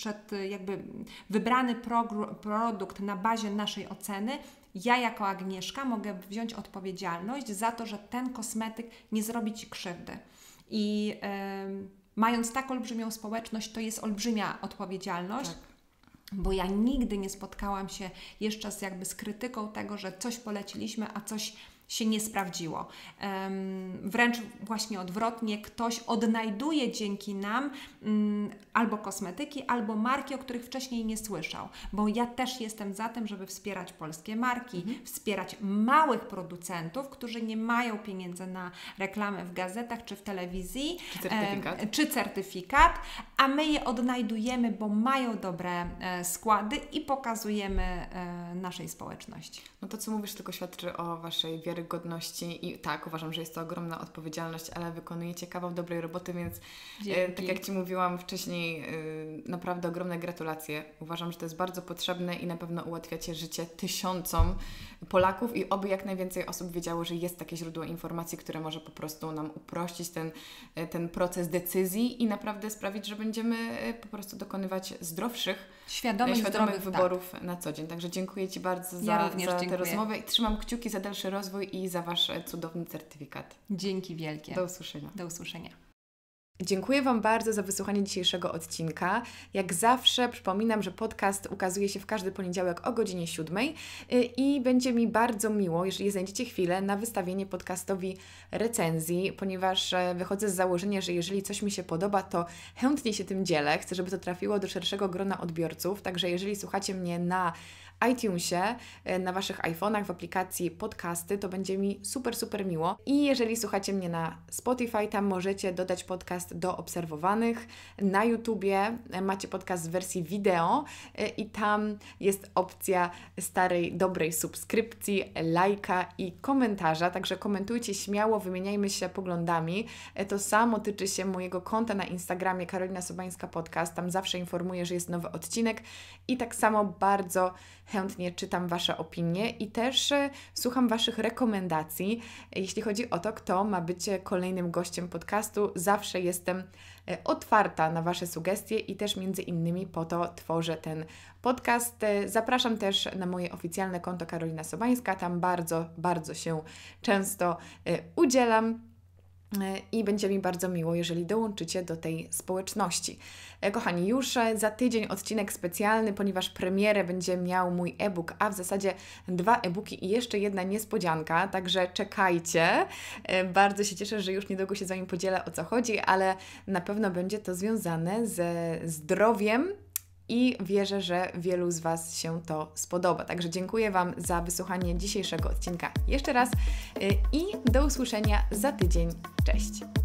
wybrany produkt na bazie naszej oceny, ja jako Agnieszka mogę wziąć odpowiedzialność za to, że ten kosmetyk nie zrobi Ci krzywdy. I mając tak olbrzymią społeczność, to jest olbrzymia odpowiedzialność, bo ja nigdy nie spotkałam się jeszcze z krytyką tego, że coś poleciliśmy, a coś się nie sprawdziło. Wręcz właśnie odwrotnie, ktoś odnajduje dzięki nam albo kosmetyki, albo marki, o których wcześniej nie słyszał. Bo ja też jestem za tym, żeby wspierać polskie marki, wspierać małych producentów, którzy nie mają pieniędzy na reklamę w gazetach czy w telewizji, czy certyfikat, a my je odnajdujemy, bo mają dobre składy i pokazujemy naszej społeczności. No to, co mówisz, tylko świadczy o Waszej wiarygodności i tak, uważam, że jest to ogromna odpowiedzialność, ale wykonujecie kawał dobrej roboty, więc tak jak Ci mówiłam wcześniej, naprawdę ogromne gratulacje. Uważam, że to jest bardzo potrzebne i na pewno ułatwiacie życie tysiącom Polaków i oby jak najwięcej osób wiedziało, że jest takie źródło informacji, które może po prostu nam uprościć ten proces decyzji i naprawdę sprawić, że będziemy po prostu dokonywać świadomych wyborów na co dzień. Także dziękuję Ci bardzo za tę rozmowę i trzymam kciuki za dalszy rozwój i za Wasz cudowny certyfikat. Dzięki wielkie. Do usłyszenia. Do usłyszenia. Dziękuję Wam bardzo za wysłuchanie dzisiejszego odcinka. Jak zawsze przypominam, że podcast ukazuje się w każdy poniedziałek o godzinie 7 i będzie mi bardzo miło, jeżeli znajdziecie chwilę na wystawienie podcastowi recenzji, ponieważ wychodzę z założenia, że jeżeli coś mi się podoba, to chętnie się tym dzielę. Chcę, żeby to trafiło do szerszego grona odbiorców, także jeżeli słuchacie mnie na iTunesie, na Waszych iPhone'ach, w aplikacji podcasty, to będzie mi super, super miło. I jeżeli słuchacie mnie na Spotify, tam możecie dodać podcast do obserwowanych. Na YouTubie macie podcast w wersji wideo i tam jest opcja starej, dobrej subskrypcji, lajka i komentarza, także komentujcie śmiało, wymieniajmy się poglądami. To samo tyczy się mojego konta na Instagramie Karolina Sobańska Podcast, tam zawsze informuję, że jest nowy odcinek i tak samo bardzo chętnie czytam Wasze opinie i też słucham Waszych rekomendacji. Jeśli chodzi o to, kto ma być kolejnym gościem podcastu, zawsze jestem otwarta na Wasze sugestie i też między innymi po to tworzę ten podcast. Zapraszam też na moje oficjalne konto Karolina Sobańska, tam bardzo, bardzo się często udzielam. i będzie mi bardzo miło, jeżeli dołączycie do tej społeczności. Kochani, już za tydzień odcinek specjalny, ponieważ premierę będzie miał mój e-book, a w zasadzie 2 e-booki i jeszcze jedna niespodzianka, także czekajcie. Bardzo się cieszę, że już niedługo się z Wami podzielę, o co chodzi, ale na pewno będzie to związane ze zdrowiem i wierzę, że wielu z Was się to spodoba. Także dziękuję Wam za wysłuchanie dzisiejszego odcinka jeszcze raz i do usłyszenia za tydzień. Cześć!